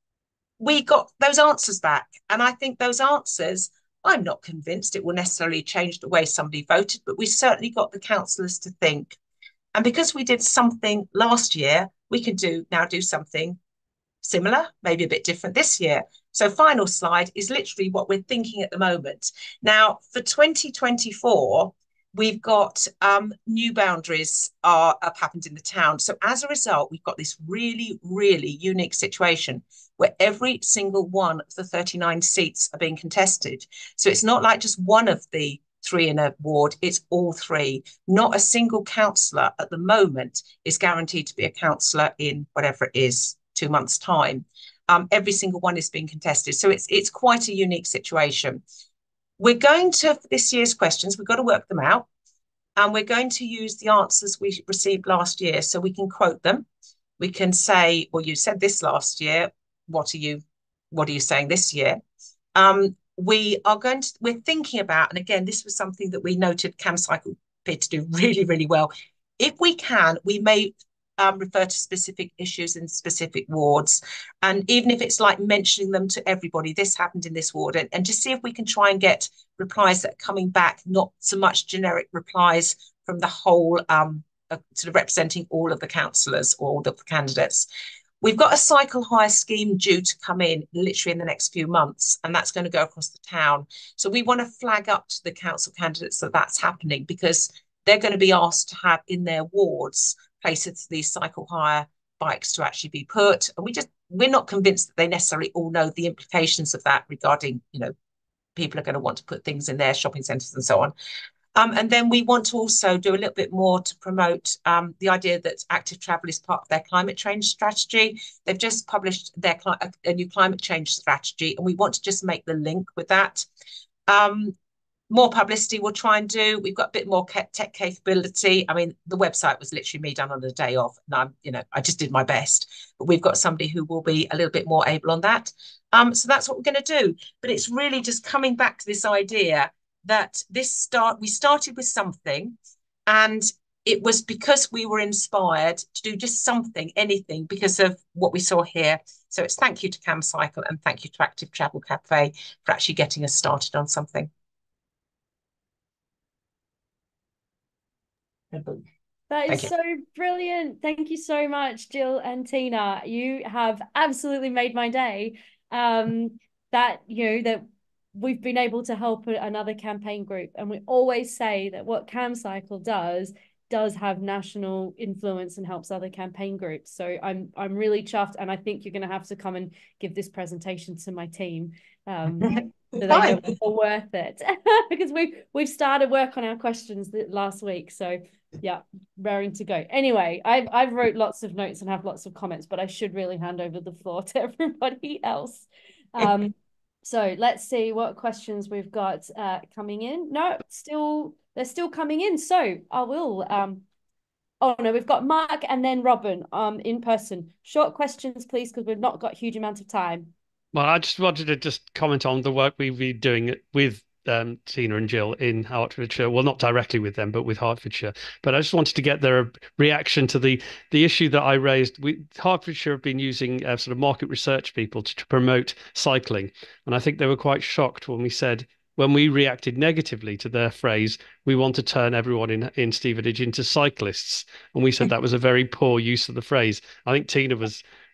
[SPEAKER 13] we got those answers back. And I think those answers, I'm not convinced it will necessarily change the way somebody voted, but we certainly got the councillors to think. And because we did something last year, we can do now do something similar, maybe a bit different this year. So final slide is literally what we're thinking at the moment. Now, for twenty twenty-four, we've got um, new boundaries are, have happened in the town. So as a result, we've got this really, really unique situation where every single one of the thirty-nine seats are being contested. So it's not like just one of the three in a ward, it's all three. Not a single councillor at the moment is guaranteed to be a councillor in whatever it is, two months' time. Um, every single one is being contested. So it's, it's quite a unique situation. We're going to, for this year's questions, we've got to work them out. And we're going to use the answers we received last year so we can quote them. We can say, well, you said this last year. What are you, what are you saying this year? Um, we are going to, we're thinking about, and again, this was something that we noted CamCycle appeared to do really, really well. If we can, we may um, refer to specific issues in specific wards. And even if it's like mentioning them to everybody, this happened in this ward, and, and just see if we can try and get replies that are coming back, not so much generic replies from the whole, um, uh, sort of representing all of the councillors or all of the candidates. We've got a cycle hire scheme due to come in literally in the next few months, and that's going to go across the town. So we want to flag up to the council candidates that that's happening, because they're going to be asked to have in their wards places for these cycle hire bikes to actually be put. And we just, we're not convinced that they necessarily all know the implications of that regarding, you know, people are going to want to put things in their shopping centres and so on. Um, and then we want to also do a little bit more to promote um, the idea that active travel is part of their climate change strategy. They've just published their a, a new climate change strategy, and we want to just make the link with that. Um, more publicity we'll try and do. We've got a bit more tech capability. I mean, the website was literally me done on the day off, and I'm, you know, I just did my best. But we've got somebody who will be a little bit more able on that. Um, so that's what we're going to do. But it's really just coming back to this idea that this start, we started with something, and it was because we were inspired to do just something, anything, because of what we saw here. So it's thank you to CamCycle and thank you to Active Travel Cafe for actually getting us started on something.
[SPEAKER 1] That is so brilliant. Thank you so much, Jill and Tina. You have absolutely made my day. Um, that, you know, that we've been able to help another campaign group. And we always say that what CamCycle does does have national influence and helps other campaign groups. So I'm I'm really chuffed, and I think you're going to have to come and give this presentation to my team, um, so they know it's worth it, because we've we've started work on our questions last week. So yeah, raring to go. Anyway, I've I've wrote lots of notes and have lots of comments, but I should really hand over the floor to everybody else. Um, so let's see what questions we've got uh, coming in. No, still. They're still coming in, so I will. Um, oh no, we've got Mark and then Robin um, in person. Short questions, please, because we've not got a huge amount of time.
[SPEAKER 15] Well, I just wanted to just comment on the work we've been doing with um, Tina and Jill in Hertfordshire. Well, not directly with them, but with Hertfordshire. But I just wanted to get their reaction to the the issue that I raised. We, Hertfordshire have been using uh, sort of market research people to, to promote cycling, and I think they were quite shocked when we said, when we reacted negatively to their phrase, we want to turn everyone in, in Stevenage into cyclists. And we said that was a very poor use of the phrase. I think Tina was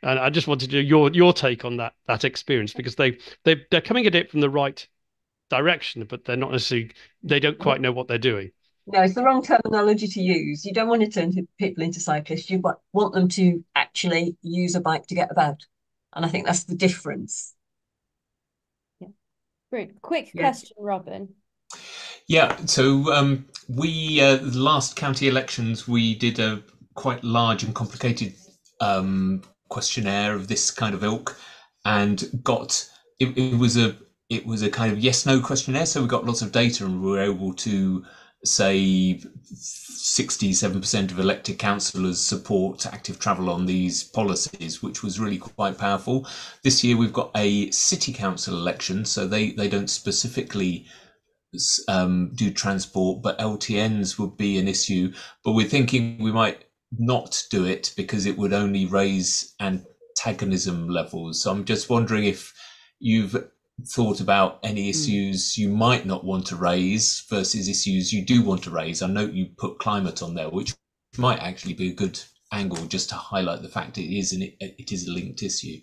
[SPEAKER 15] And I just wanted to do your your take on that that experience, because they they they're coming at it from the right direction, but they're not necessarily, they don't quite know what they're doing.
[SPEAKER 14] No, it's the wrong terminology to use. You don't want to turn people into cyclists. You want them to actually use a bike to get about. And I think that's the difference.
[SPEAKER 1] Yeah. Great. Quick
[SPEAKER 14] yeah.
[SPEAKER 1] question, Robin.
[SPEAKER 8] Yeah, so um, we, uh, the last county elections, we did a quite large and complicated um, questionnaire of this kind of ilk, and got, it, it was a, it was a kind of yes-no questionnaire. So we got lots of data, and we were able to say sixty-seven percent of elected councillors support active travel on these policies, which was really quite powerful. This year we've got a city council election, so they, they don't specifically um, do transport, but L T Ns would be an issue. But we're thinking we might not do it because it would only raise antagonism levels. So I'm just wondering if you've thought about any issues you might not want to raise versus issues you do want to raise. I know you put climate on there, which might actually be a good angle just to highlight the fact it is an, it is a linked issue.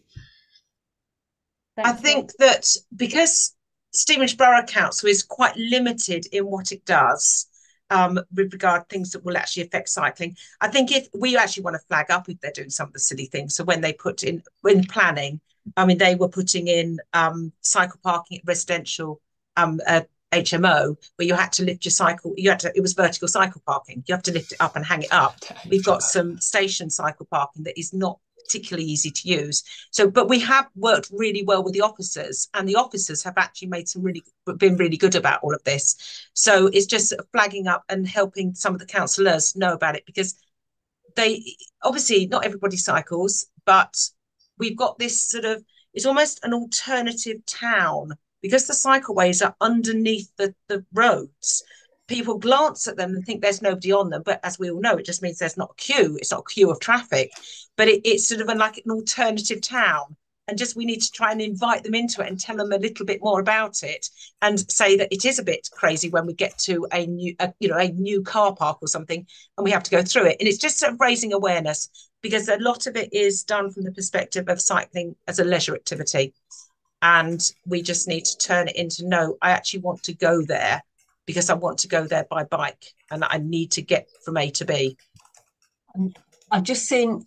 [SPEAKER 13] I think that because Stevenage Borough Council is quite limited in what it does um, with regard to things that will actually affect cycling, I think if we actually want to flag up if they're doing some of the silly things. So when they put in, when planning, I mean, they were putting in um, cycle parking at residential um, uh, H M O, where you had to lift your cycle. You had to. It was vertical cycle parking. You have to lift it up and hang it up. We've got some station cycle parking that is not particularly easy to use. So, but we have worked really well with the officers, and the officers have actually made some really been really good about all of this. So it's just flagging up and helping some of the councillors know about it, because they obviously not everybody cycles, but we've got this sort of, it's almost an alternative town because the cycleways are underneath the, the roads. People glance at them and think there's nobody on them, but as we all know, it just means there's not a queue. It's not a queue of traffic, but it, it's sort of a, like an alternative town. And just we need to try and invite them into it and tell them a little bit more about it, and say that it is a bit crazy when we get to a new, a, you know, a new car park or something, and we have to go through it. And it's just sort of raising awareness, because a lot of it is done from the perspective of cycling as a leisure activity. And we just need to turn it into, no, I actually want to go there because I want to go there by bike and I need to get from A to B.
[SPEAKER 14] I've just seen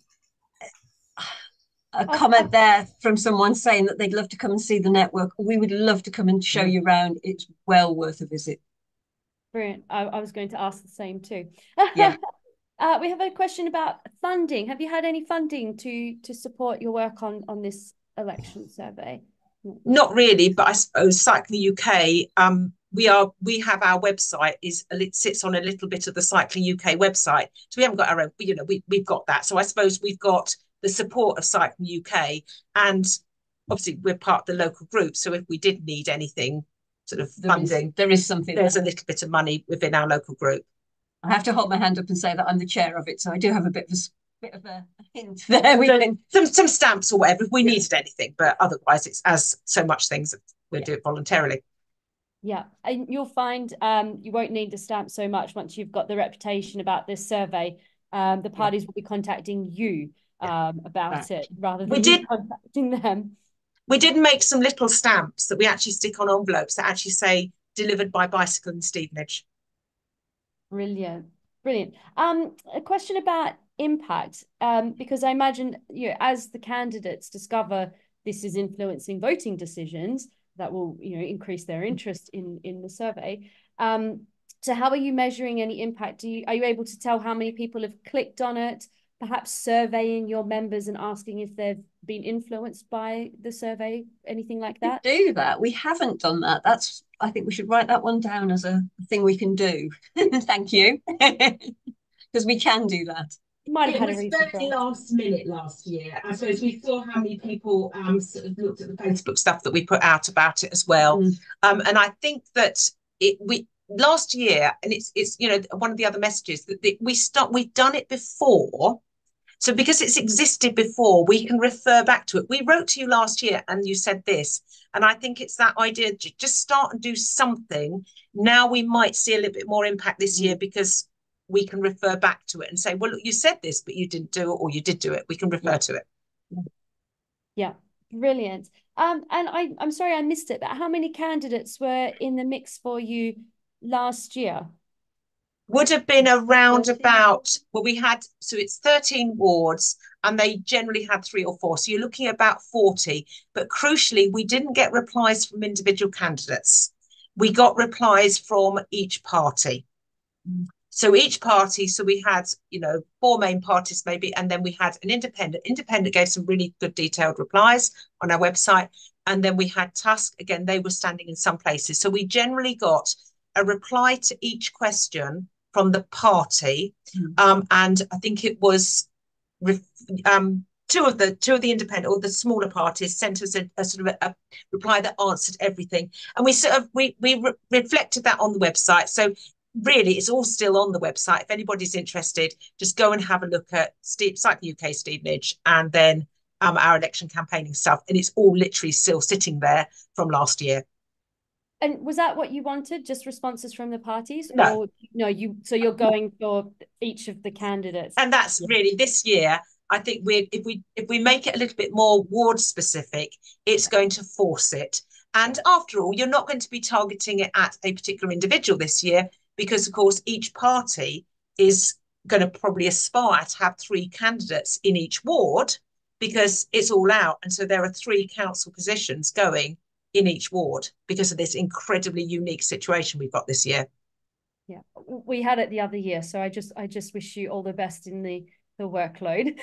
[SPEAKER 14] a comment there from someone saying that they'd love to come and see the network. We would love to come and show you around. It's well worth a visit.
[SPEAKER 1] Brilliant. I, I was going to ask the same too.
[SPEAKER 14] Yeah.
[SPEAKER 1] uh, we have a question about funding. Have you had any funding to to support your work on on this election survey?
[SPEAKER 13] Not really, but I suppose Cycling U K, um, we are we have our website is it sits on a little bit of the Cycling U K website, so we haven't got our own. You know, we we've got that. So I suppose we've got the support of Cycling U K, and obviously we're part of the local group. So if we did need anything, sort of
[SPEAKER 14] there
[SPEAKER 13] funding,
[SPEAKER 14] is, there is something.
[SPEAKER 13] There's there. a little bit of money within our local group.
[SPEAKER 14] I have to hold my hand up and say that I'm the chair of it, so I do have a bit of a. Bit of a hint there. We
[SPEAKER 13] so,
[SPEAKER 14] can
[SPEAKER 13] some some stamps or whatever if we yeah. needed anything, but otherwise it's as so much things we'll yeah. do it voluntarily.
[SPEAKER 1] Yeah, and you'll find um you won't need the stamp so much once you've got the reputation about this survey. Um, the parties yeah. will be contacting you um about right. it rather than
[SPEAKER 13] we did,
[SPEAKER 1] contacting them.
[SPEAKER 13] We did make some little stamps that we actually stick on envelopes that actually say delivered by bicycle in Stevenage.
[SPEAKER 1] Brilliant, brilliant. Um, a question about impact, um, because I imagine, you know, as the candidates discover this is influencing voting decisions, that will, you know, increase their interest in in the survey. Um, so how are you measuring any impact? Do you, are you able to tell how many people have clicked on it? Perhaps surveying your members and asking if they've been influenced by the survey, anything like that?
[SPEAKER 14] We do that. We haven't done that. That's, I think we should write that one down as a thing we can do. Thank you, because we can do that.
[SPEAKER 1] Might have
[SPEAKER 16] it
[SPEAKER 1] had
[SPEAKER 16] was
[SPEAKER 1] a reason
[SPEAKER 16] very last minute last year. I suppose we saw how many people um sort of looked at the Facebook
[SPEAKER 13] stuff that we put out about it as well. Mm. Um, and I think that it we last year, and it's it's you know one of the other messages that the, we start we've done it before. So because it's existed before, we can refer back to it. We wrote to you last year and you said this, and I think it's that idea, just start and do something. Now we might see a little bit more impact this year because we can refer back to it and say, well, look, you said this, but you didn't do it, or you did do it. We can refer yeah. to it.
[SPEAKER 1] Yeah, brilliant. Um, and I, I'm sorry I missed it, but how many candidates were in the mix for you last year?
[SPEAKER 13] Would have been around about, well, we had, so it's thirteen wards and they generally had three or four. So you're looking at about forty. But crucially, we didn't get replies from individual candidates. We got replies from each party. So each party, so we had, you know, four main parties maybe, and then we had an independent. Independent gave some really good detailed replies on our website. And then we had Tusk, again, they were standing in some places. So we generally got a reply to each question from the party. Mm. Um, and I think it was um, two of the two of the independent or the smaller parties sent us a, a sort of a, a reply that answered everything. And we sort of, we, we re reflected that on the website. So really, it's all still on the website. If anybody's interested, just go and have a look at Steve, Cycling U K Stevenage, and then um, our election campaigning stuff. And it's all literally still sitting there from last year.
[SPEAKER 1] And was that what you wanted? Just responses from the parties?
[SPEAKER 13] No.
[SPEAKER 1] Or no, you so you're going for each of the candidates.
[SPEAKER 13] And that's really this year. I think we if we if we make it a little bit more ward specific, it's going to force it. And after all, you're not going to be targeting it at a particular individual this year, because of course each party is going to probably aspire to have three candidates in each ward, because it's all out. And so there are three council positions going in each ward because of this incredibly unique situation we've got this year.
[SPEAKER 1] Yeah, we had it the other year, so I just I just wish you all the best in the the workload.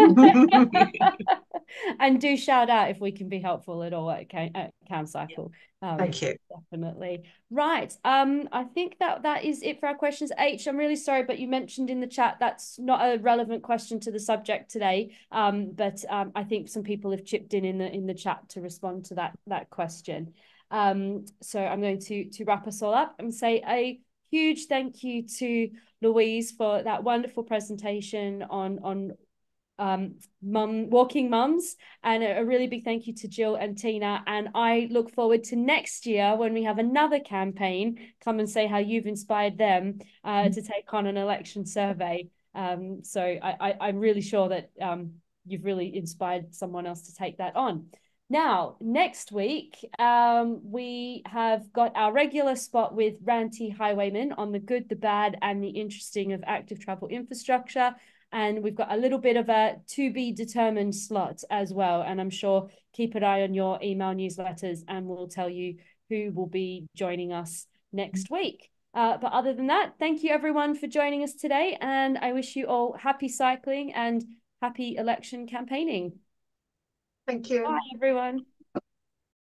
[SPEAKER 1] And do shout out if we can be helpful at all at, at CamCycle. Um,
[SPEAKER 13] Thank you.
[SPEAKER 1] Definitely. Right. Um, I think that that is it for our questions. H, I'm really sorry, but you mentioned in the chat that's not a relevant question to the subject today. Um, but um, I think some people have chipped in in the in the chat to respond to that that question. Um, so I'm going to to wrap us all up and say a huge thank you to Louise for that wonderful presentation on on um mum walking mums, and a, a really big thank you to Jill and Tina. And I look forward to next year when we have another campaign. Come and say how you've inspired them uh, mm-hmm. to take on an election survey. Um, so I, I I'm really sure that um you've really inspired someone else to take that on. Now, next week, um, we have got our regular spot with Ranty Highwayman on the good, the bad, and the interesting of active travel infrastructure. And we've got a little bit of a to be determined slot as well. And I'm sure keep an eye on your email newsletters and we'll tell you who will be joining us next week. Uh, but other than that, thank you everyone for joining us today. And I wish you all happy cycling and happy election campaigning.
[SPEAKER 13] Thank you.
[SPEAKER 1] Bye, everyone.